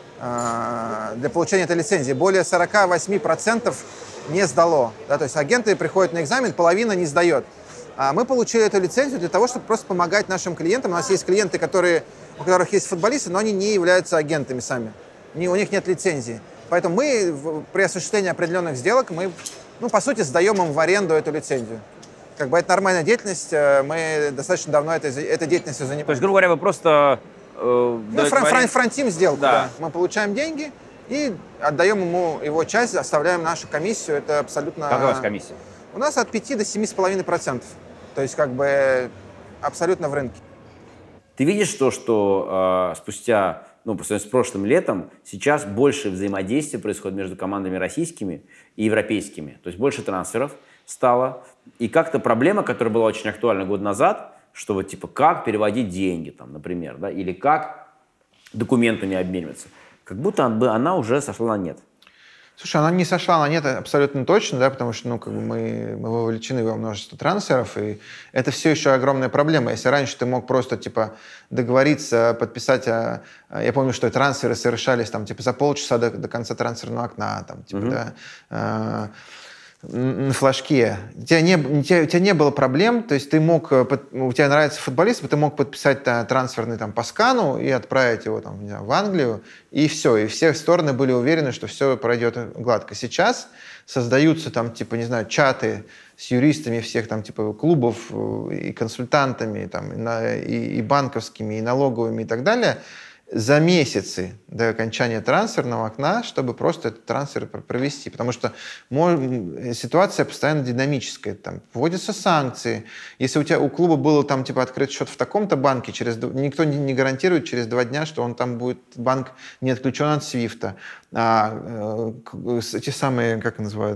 для получения этой лицензии. Более сорока восьми процентов не сдало. Да, то есть агенты приходят на экзамен, половина не сдает. А мы получили эту лицензию для того, чтобы просто помогать нашим клиентам. У нас есть клиенты, которые, у которых есть футболисты, но они не являются агентами сами. Не, у них нет лицензии. Поэтому мы в, при осуществлении определенных сделок, мы, ну, по сути, сдаем им в аренду эту лицензию. Как бы это нормальная деятельность, мы достаточно давно этой, этой деятельностью занимаемся. То есть, грубо говоря, вы просто... Э, ну, фран, фран, франтим сделку, да. да. Мы получаем деньги и отдаем ему его часть, оставляем нашу комиссию. Это абсолютно... Какая у вас комиссия? У нас от пяти до семи с половиной процентов. То есть как бы абсолютно в рынке. Ты видишь то, что э, спустя, ну, по сравнению с прошлым летом, сейчас больше взаимодействия происходит между командами российскими и европейскими. То есть больше трансферов стало. И как-то проблема, которая была очень актуальна год назад, что вот типа как переводить деньги, там, например, да, или как документами обмениваться, как будто она уже сошла на нет. Слушай, она не сошла на нет абсолютно точно, да, потому что ну, как бы мы, мы вовлечены во множество трансферов, и это все еще огромная проблема. Если раньше ты мог просто типа договориться, подписать, а, я помню, что трансферы совершались там типа за полчаса до, до конца трансферного окна, там типа, mm-hmm. да, а, на флажке. У тебя, не, у, тебя, у тебя не было проблем, то есть ты мог, у тебя нравится футболист, ты мог подписать а, трансферный там по скану и отправить его там, не знаю, в Англию, и все. И все стороны были уверены, что все пройдет гладко. Сейчас создаются там, типа, не знаю, чаты с юристами всех там, типа, клубов и консультантами, там, и, и банковскими, и налоговыми и так далее, за месяцы до окончания трансферного окна, чтобы просто этот трансфер провести. Потому что ситуация постоянно динамическая. Там вводятся санкции. Если у тебя у клуба был там типа открыт счет в таком-то банке, через, никто не гарантирует через два дня, что он там будет, банк не отключен от свифта. А, эти самые, как называют,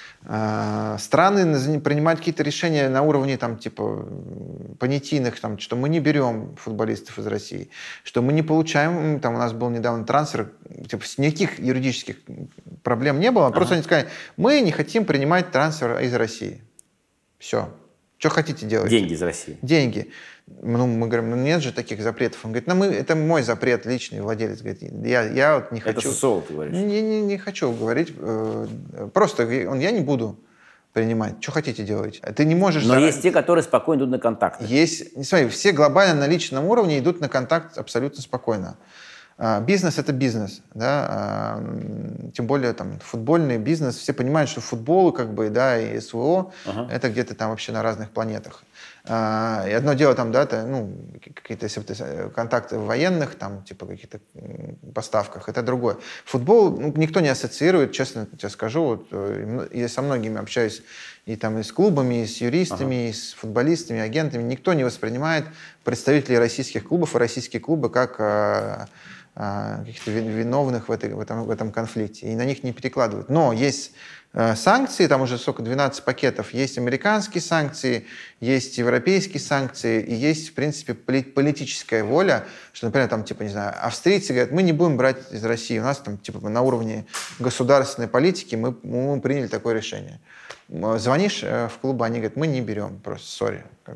страны принимают какие-то решения на уровне там, типа, понятийных, там, что мы не берем футболистов из России, что мы не получаем, там у нас был недавно трансфер, типа, никаких юридических проблем не было, ага. Просто они сказали, мы не хотим принимать трансфер из России. Все. Что хотите делать? Деньги из России. Деньги. Ну, мы говорим, ну нет же таких запретов. Он говорит, ну, мы, это мой запрет личный, владелец. Говорит, я, я вот не хочу. Это ССО, ты говоришь? Не, не, не хочу говорить. Просто он, я не буду принимать. Что хотите делать? Ты не можешь... Но есть те, которые спокойно идут на контакт. Есть. Смотри, все глобально на личном уровне идут на контакт абсолютно спокойно. Бизнес — это бизнес, да, тем более там футбольный бизнес, все понимают, что футбол, как бы, да, и СВО, ага. это где-то там вообще на разных планетах. И одно дело там, да, это, ну, какие-то, если ты контакты военных, там, типа, каких-то поставках, это другое. Футбол, ну, никто не ассоциирует, честно тебе скажу, вот, я со многими общаюсь, и там и с клубами, и с юристами, ага. и с футболистами, агентами, никто не воспринимает представителей российских клубов и российские клубы как каких-то виновных в, этой, в, этом, в этом конфликте, и на них не перекладывают. Но есть э, санкции, там уже сколько, двенадцать пакетов, есть американские санкции, есть европейские санкции, и есть, в принципе, политическая воля, что, например, там, типа, не знаю, австрийцы говорят, мы не будем брать из России, у нас там, типа, на уровне государственной политики мы, мы приняли такое решение. Звонишь э, в клуб, они говорят, мы не берем, просто, сори, как бы.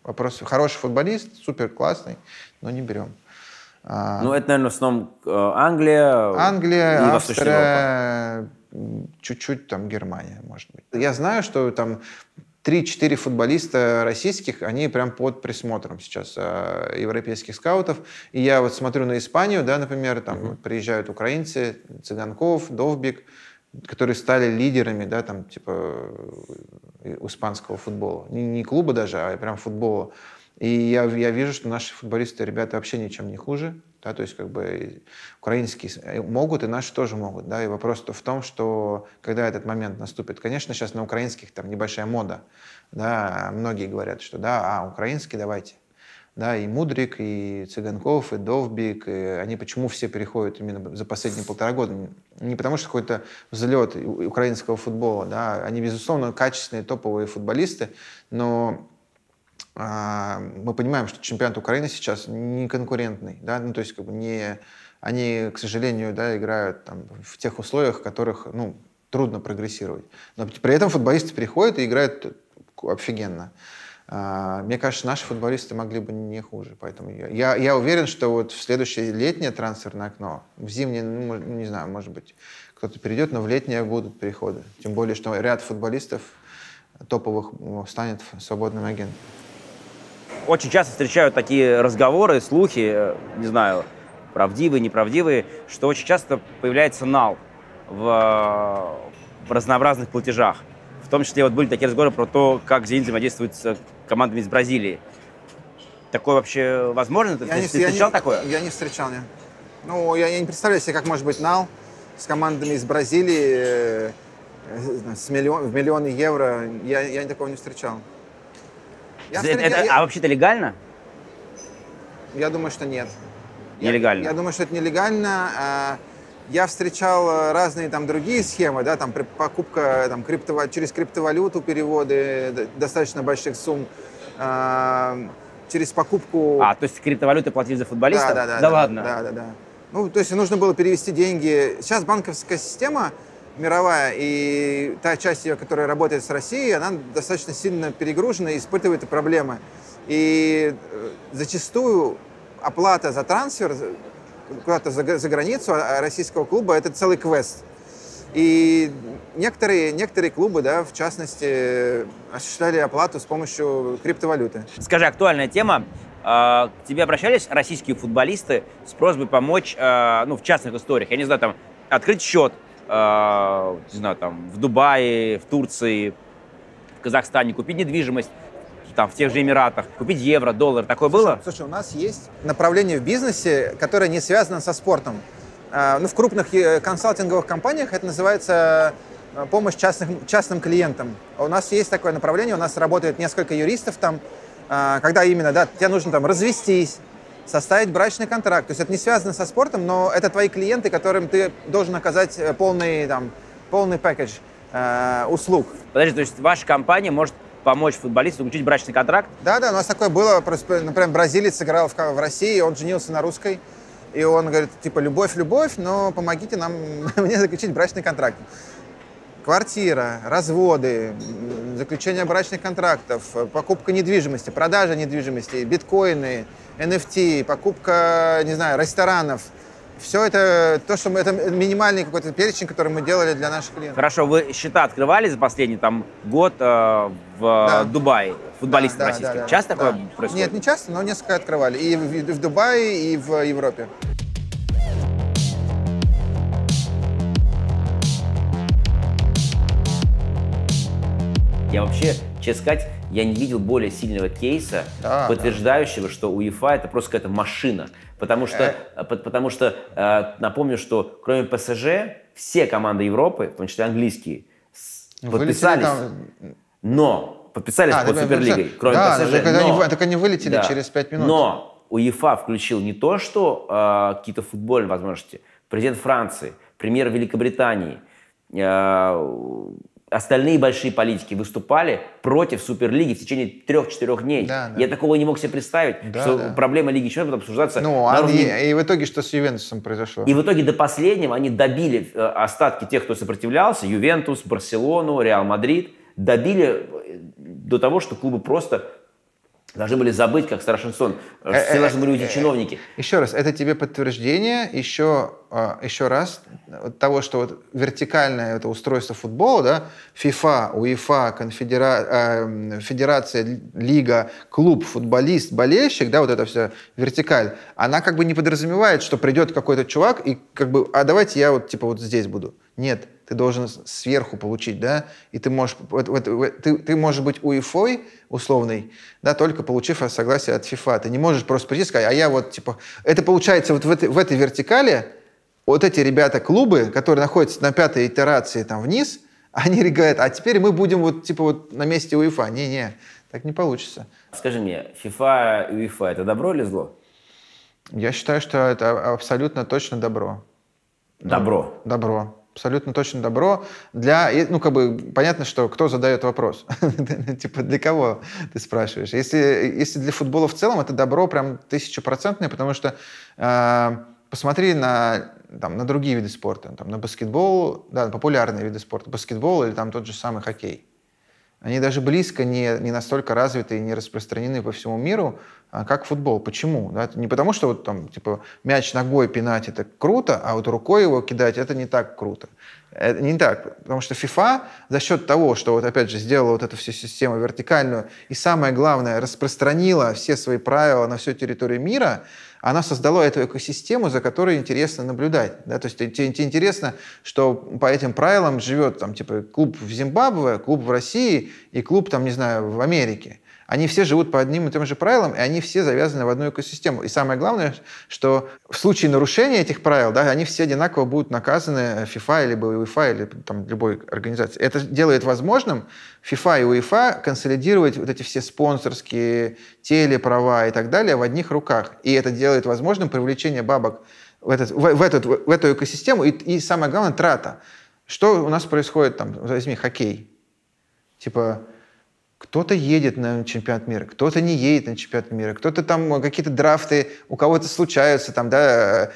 Вопрос, хороший футболист, супер классный, но не берем. Ну, это, наверное, в основном Англия, Англия, и Восточная Австрия, чуть-чуть там Германия, может быть. Я знаю, что там три-четыре футболиста российских, они прям под присмотром сейчас э, европейских скаутов. И я вот смотрю на Испанию, да, например, там uh-huh. приезжают украинцы, Цыганков, Довбик, которые стали лидерами, да, там, типа, испанского футбола. Не, не клуба даже, а прям футбола. И я, я вижу, что наши футболисты, ребята, вообще ничем не хуже. Да, то есть, как бы, украинские могут, и наши тоже могут. Да, и вопрос в том, что когда этот момент наступит. Конечно, сейчас на украинских там небольшая мода. Да, многие говорят, что да, а, украинские давайте. Да, и Мудрик, и Цыганков, и Довбик. И они почему все переходят именно за последние полтора года? Не потому что какой-то взлет украинского футбола. Да, они, безусловно, качественные, топовые футболисты, но мы понимаем, что чемпионат Украины сейчас не конкурентный, да, ну, то есть как бы не, они, к сожалению, да, играют там, в тех условиях, в которых, ну, трудно прогрессировать. Но при этом футболисты приходят и играют офигенно. Мне кажется, наши футболисты могли бы не хуже, поэтому я, я уверен, что вот в следующее летнее трансферное окно, в зимнее, ну, не знаю, может быть, кто-то перейдет, но в летнее будут переходы. Тем более, что ряд футболистов топовых станет свободным агентом. Очень часто встречают такие разговоры, слухи, не знаю, правдивые, неправдивые, что очень часто появляется нал в, в разнообразных платежах. В том числе вот были такие разговоры про то, как «Зенит» взаимодействует с командами из Бразилии. Такое вообще возможно? Ты, я ты не, встречал я не, такое? Я не встречал, нет. Ну, я, я не представляю себе, как может быть нал с командами из Бразилии э, с миллион, в миллионы евро. Я, я такого не встречал. Я это, встретил, это, я, а вообще-то легально? Я думаю, что нет. Нелегально? Я, я думаю, что это нелегально. Я встречал разные там другие схемы, да, там покупка там, крипто, через криптовалюту, переводы достаточно больших сумм, через покупку... А, то есть криптовалюты платили за футболистов? Да, да, да. Да, да ладно? Да, да, да. Ну, то есть нужно было перевести деньги. Сейчас банковская система мировая, и та часть ее, которая работает с Россией, она достаточно сильно перегружена и испытывает проблемы. И зачастую оплата за трансфер куда-то за, за границу российского клуба — это целый квест. И некоторые, некоторые клубы, да, в частности, осуществляли оплату с помощью криптовалюты. Скажи, актуальная тема. К тебе обращались российские футболисты с просьбой помочь, ну, в частных историях? Я не знаю, там, открыть счет, не знаю, там, в Дубае, в Турции, в Казахстане, купить недвижимость, там, в тех же Эмиратах, купить евро, доллар. Такое слушай, было? Слушай, у нас есть направление в бизнесе, которое не связано со спортом. Ну, в крупных консалтинговых компаниях это называется помощь частным, частным клиентам. У нас есть такое направление, у нас работает несколько юристов там, когда именно, да, тебе нужно там развестись, составить брачный контракт. То есть это не связано со спортом, но это твои клиенты, которым ты должен оказать полный, там, полный пакетж э, услуг. Подожди, то есть ваша компания может помочь футболисту заключить брачный контракт? Да, да, у нас такое было. Например, бразилец играл в, в России, он женился на русской, и он говорит, типа, любовь, любовь, но помогите нам мне заключить брачный контракт. Квартира, разводы, заключение брачных контрактов, покупка недвижимости, продажа недвижимости, биткоины, эн эф ти, покупка, не знаю, ресторанов. Все это, то, что мы, это минимальный какой-то перечень, который мы делали для наших клиентов. Хорошо, вы счета открывали за последний там, год э, в да. Дубае, футболистов да, российских? Да, да, часто да. такое да. происходит? Нет, не часто, но несколько открывали. И в, и в Дубае, и в Европе. Я вообще, честно сказать, я не видел более сильного кейса, да, подтверждающего, да. что УЕФА — это просто какая-то машина. Потому что, э. потому что э, напомню, что кроме ПСЖ, все команды Европы, в том числе английские, подписались, там... но подписались а, под Суперлигой, кроме да, ПСЖ. Так, но, они, так они вылетели да, через пять минут. Но УЕФА включил не то, что э, какие-то футбольные возможности. Президент Франции, премьер Великобритании, э, остальные большие политики выступали против Суперлиги в течение трех-четырех дней. Да, да. Я такого не мог себе представить, да, что да. проблема Лиги Чемпионов будет обсуждаться. Ну, а уровне... и, и в итоге что с Ювентусом произошло? И в итоге до последнего они добили э, остатки тех, кто сопротивлялся, Ювентус, Барселону, Реал Мадрид, добили до того, что клубы просто Должны были забыть, как страшен сон. Все должны были уйти чиновники. Еще раз, это тебе подтверждение еще, еще раз того, что вот вертикальное это устройство футбола, да, ФИФА, УЕФА, конфедера... Федерация, лига, клуб, футболист, болельщик, да, вот эта вся вертикаль, она как бы не подразумевает, что придет какой-то чувак и как бы, а давайте я вот типа вот здесь буду. Нет. Ты должен сверху получить, да, и ты можешь, ты, ты можешь быть УЕФой условный, да, только получив согласие от ФИФА. Ты не можешь просто прийти и сказать, а я вот, типа... Это получается вот в этой, в этой вертикали вот эти ребята-клубы, которые находятся на пятой итерации там вниз, они говорят, а теперь мы будем вот, типа, вот на месте УЕФА. Не-не, так не получится. Скажи мне, ФИФА и УЕФА — это добро или зло? Я считаю, что это абсолютно точно добро. Добро? Добро. Абсолютно точно добро. Для, ну, как бы, понятно, что кто задает вопрос. Типа, для кого ты спрашиваешь? Если, если для футбола в целом, это добро прям тысячепроцентное, потому что э, посмотри на, там, на другие виды спорта. Там, на баскетбол, да, популярные виды спорта. Баскетбол или там тот же самый хоккей. Они даже близко не, не настолько развиты и не распространены по всему миру, как футбол. Почему? Да? Не потому, что вот, там, типа, мяч ногой пинать — это круто, а вот рукой его кидать — это не так круто. Это не так. Потому что FIFA за счет того, что, вот, опять же, сделала вот эту всю систему вертикальную и, самое главное, распространила все свои правила на всю территорию мира, она создала эту экосистему, за которой интересно наблюдать. Да? То есть тебе, тебе интересно, что по этим правилам живет там, типа, клуб в Зимбабве, клуб в России и клуб, там, не знаю, в Америке. Они все живут по одним и тем же правилам, и они все завязаны в одну экосистему. И самое главное, что в случае нарушения этих правил, да, они все одинаково будут наказаны FIFA, либо УЕФА, или там, любой организацией. Это делает возможным FIFA и УЕФА консолидировать вот эти все спонсорские телеправа и так далее в одних руках. И это делает возможным привлечение бабок в, этот, в, в, этот, в эту экосистему. И, и самое главное, трата. Что у нас происходит там? Возьми хоккей. Типа... Кто-то едет на чемпионат мира, кто-то не едет на чемпионат мира, кто-то там, какие-то драфты у кого-то случаются, там, да,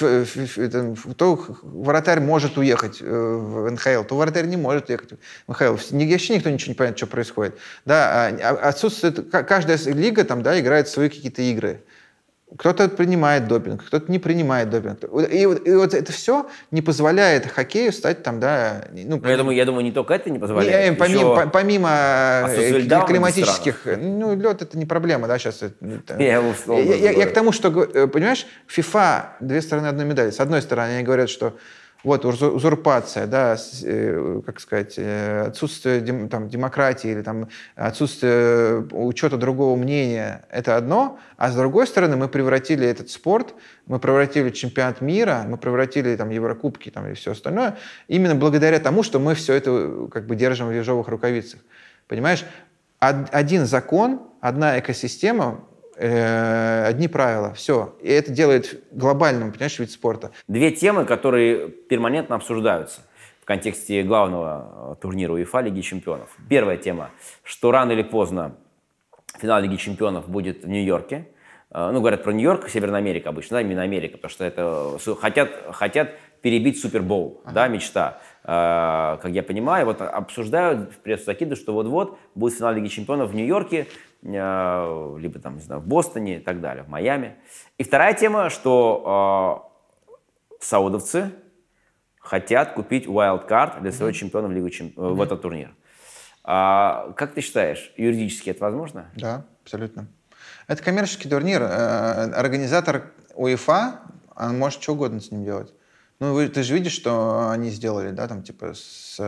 то вратарь может уехать в эн ха эл, то вратарь не может уехать в эн ха эл. Вообще никто ничего не понимает, что происходит. Да, отсутствует, каждая лига там, да, играет свои какие-то игры. Кто-то принимает допинг, кто-то не принимает допинг. И, и вот это все не позволяет хоккею стать там, да... Ну, я, думаю, я думаю, не только это не позволяет. Не, помимо помимо климатических... Ну, лед — это не проблема, да, сейчас. Это, я, я, я, я к тому, что, понимаешь, FIFA — две стороны одной медали. С одной стороны, они говорят, что вот узурпация, да, как сказать, отсутствие дем, там, демократии или там, отсутствие учета другого мнения — это одно, а с другой стороны мы превратили этот спорт, мы превратили чемпионат мира, мы превратили там, Еврокубки там, и все остальное именно благодаря тому, что мы все это как бы держим в ежовых рукавицах. Понимаешь? Один закон, одна экосистема, одни правила, все. И это делает глобальным, понимаешь, вид спорта. Две темы, которые перманентно обсуждаются в контексте главного турнира УЕФА Лиги Чемпионов. Первая тема, что рано или поздно финал Лиги Чемпионов будет в Нью-Йорке. Ну, говорят про Нью-Йорк, Северная Америка обычно, да, именно Америка, потому что это хотят, хотят перебить Супербоул, ага. Да, мечта. Как я понимаю, вот обсуждают в пресс-закиды, что вот-вот будет финал Лиги Чемпионов в Нью-Йорке, либо там, не знаю, в Бостоне и так далее, в Майами. И вторая тема, что э, саудовцы хотят купить wildcard для своего mm-hmm. чемпиона в, Лигу Чем... mm-hmm. в этот турнир. А, как ты считаешь, юридически это возможно? Да, абсолютно. Это коммерческий турнир. Организатор УЕФА, он может что угодно с ним делать. Ну, ты же видишь, что они сделали, да, там, типа, с,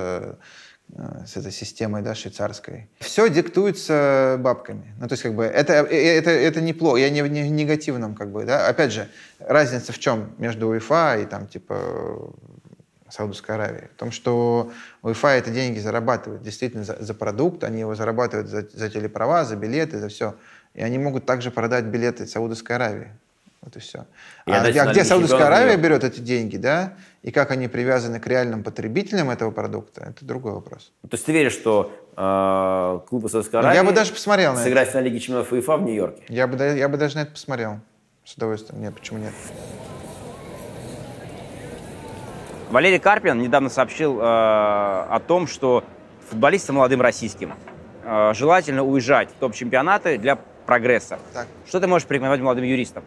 с этой системой, да, швейцарской. Все диктуется бабками. Ну, то есть, как бы, это, это, это неплохо. Я не в негативном, как бы, да. Опять же, разница в чем между УЕФА и, там, типа, Саудовской Аравией? В том, что УЕФА это деньги зарабатывает действительно за, за продукт, они его зарабатывают за, за телеправа, за билеты, за все. И они могут также продать билеты Саудовской Аравии. Вот и все. И а где, где Саудовская Аравия берет эти деньги, да, и как они привязаны к реальным потребителям этого продукта, это другой вопрос. То есть ты веришь, что э, клубы Саудовской Аравии я бы даже посмотрел на сыграть на Лиге Чемпионов УЕФА в Нью-Йорке? Я бы, я бы даже на это посмотрел. С удовольствием. Нет, почему нет? Валерий Карпин недавно сообщил э, о том, что футболистам молодым российским э, желательно уезжать в топ-чемпионаты для прогресса. Так. Что ты можешь порекомендовать молодым юристам?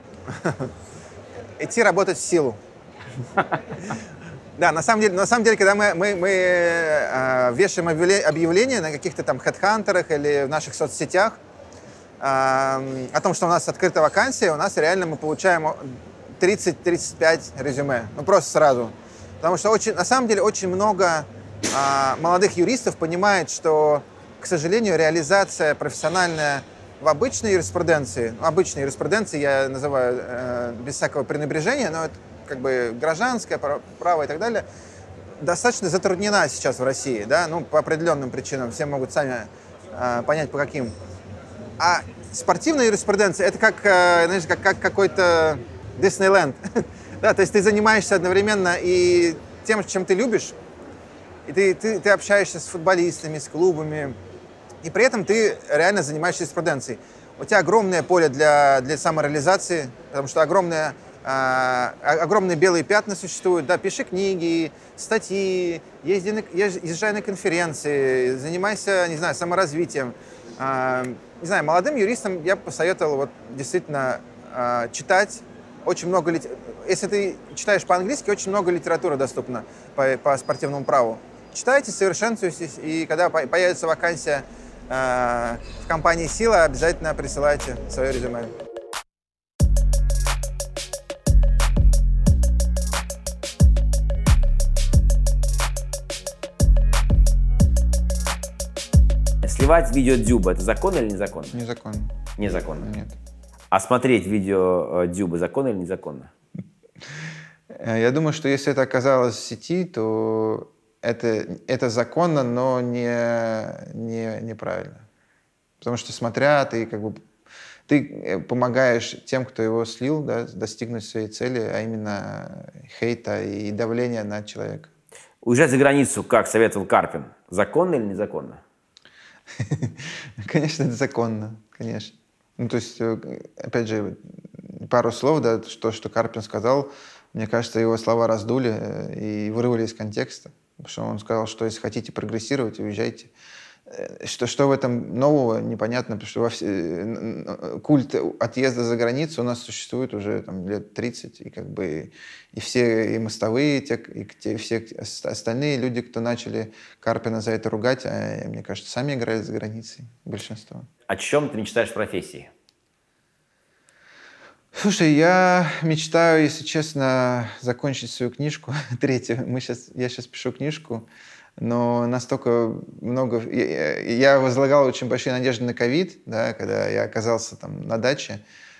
Идти работать в силу. Да, на самом деле, на самом деле, когда мы, мы, мы э, вешаем объявления на каких-то там хедхантерах или в наших соцсетях э, о том, что у нас открыта вакансия, у нас реально мы получаем тридцать-тридцать пять резюме. Ну, просто сразу. Потому что очень, на самом деле очень много э, молодых юристов понимает, что, к сожалению, реализация профессиональная в обычной юриспруденции, ну, обычной юриспруденции я называю э, без всякого пренебрежения, но это как бы гражданское право и так далее, достаточно затруднена сейчас в России, да, ну, по определенным причинам, все могут сами э, понять, по каким. А спортивная юриспруденция — это как, э, знаешь, как, как какой-то Диснейленд. Да, то есть ты занимаешься одновременно и тем, чем ты любишь, и ты, ты, ты общаешься с футболистами, с клубами, и при этом ты реально занимаешься юриспруденцией. У тебя огромное поле для, для самореализации, потому что огромное А, огромные белые пятна существуют, да, пиши книги, статьи, езди на, езжай на конференции, занимайся, не знаю, саморазвитием. А, не знаю, молодым юристам я бы посоветовал вот действительно а, читать очень много, если ты читаешь по-английски, очень много литературы доступно по, по спортивному праву. Читайте, совершенствуйтесь, и когда появится вакансия а, в компании «Сила», обязательно присылайте свое резюме. Сливать видео Дзюба — это законно или незаконно? Незаконно. Незаконно? Нет. А смотреть видео Дзюба законно или незаконно? Я думаю, что если это оказалось в сети, то это, это законно, но не, не, неправильно. Потому что, смотря, ты как бы ты помогаешь тем, кто его слил, да, достигнуть своей цели, а именно хейта и давления на человека. Уезжать за границу, как советовал Карпин, законно или незаконно? Конечно, это законно, конечно. Ну, то есть, опять же, пару слов, да, что, что Карпин сказал, мне кажется, его слова раздули и вырвали из контекста. Потому что он сказал, что если хотите прогрессировать, уезжайте. Что, что в этом нового, непонятно, потому что во все, культ отъезда за границу у нас существует уже там, лет тридцать, и как бы и все и мостовые, те, и те, все остальные люди, кто начали Карпина за это ругать, а, мне кажется, сами играли за границей, большинство. О чем ты мечтаешь в профессии? Слушай, я мечтаю, если честно, закончить свою книжку, третью. Мы сейчас, я сейчас пишу книжку, но настолько много... Я, я возлагал очень большие надежды на ковид, да, когда я оказался там на даче.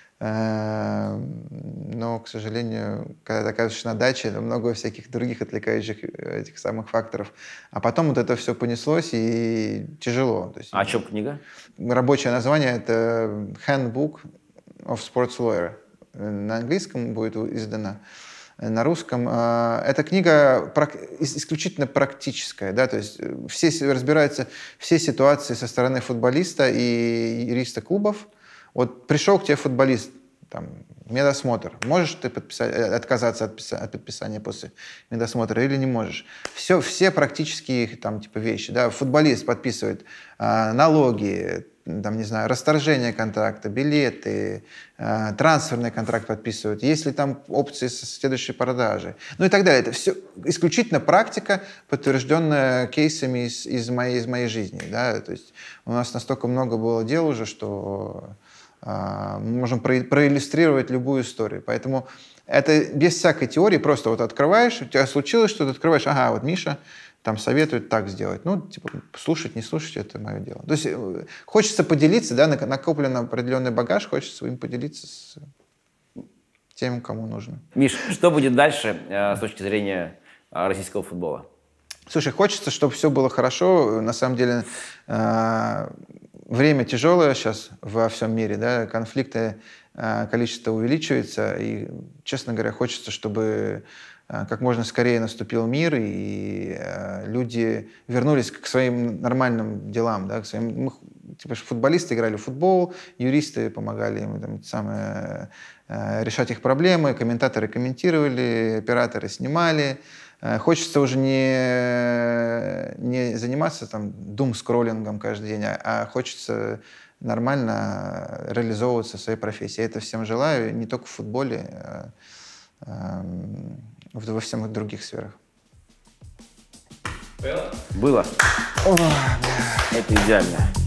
Но, к сожалению, когда ты оказываешься на даче, много всяких других отвлекающих этих самых факторов. А потом вот это все понеслось, и тяжело. То есть, а о чем книга? Рабочее название — это Handbook of Sports Lawyer. На английском будет издана. На русском. Эта книга исключительно практическая, да, то есть все разбираются все ситуации со стороны футболиста и юриста клубов. Вот пришел к тебе футболист, там, медосмотр. Можешь ты подписать, отказаться от, от подписания после медосмотра или не можешь? Все, все практические там, типа, вещи. Да? Футболист подписывает а, налоги, там, не знаю, расторжение контракта, билеты, э, трансферный контракт подписывают, есть ли там опции следующей продажи, ну и так далее. Это все исключительно практика, подтвержденная кейсами из, из, моей, из моей жизни. Да? То есть у нас настолько много было дел уже, что э, мы можем про, проиллюстрировать любую историю. Поэтому это без всякой теории, просто вот открываешь, у тебя случилось что-то, открываешь, ага, вот Миша там советует так сделать. Ну, типа, слушать, не слушать — это мое дело. То есть хочется поделиться, да, накоплен определенный багаж, хочется им поделиться с тем, кому нужно. Миш, что будет дальше э, с точки зрения э, российского футбола? Слушай, хочется, чтобы все было хорошо. На самом деле э, время тяжелое сейчас во всем мире, да, конфликты, э, количество увеличивается, и, честно говоря, хочется, чтобы как можно скорее наступил мир, и э, люди вернулись к своим нормальным делам. Да, к своим, мы, типа, футболисты играли в футбол, юристы помогали им, там, самое, решать их проблемы. Комментаторы комментировали, операторы снимали. Хочется уже не, не заниматься там дум-скроллингом каждый день, а, а хочется нормально реализовываться в своей профессии. Я это всем желаю, не только в футболе, а, а, во всех других сферах. Было? О, это идеально.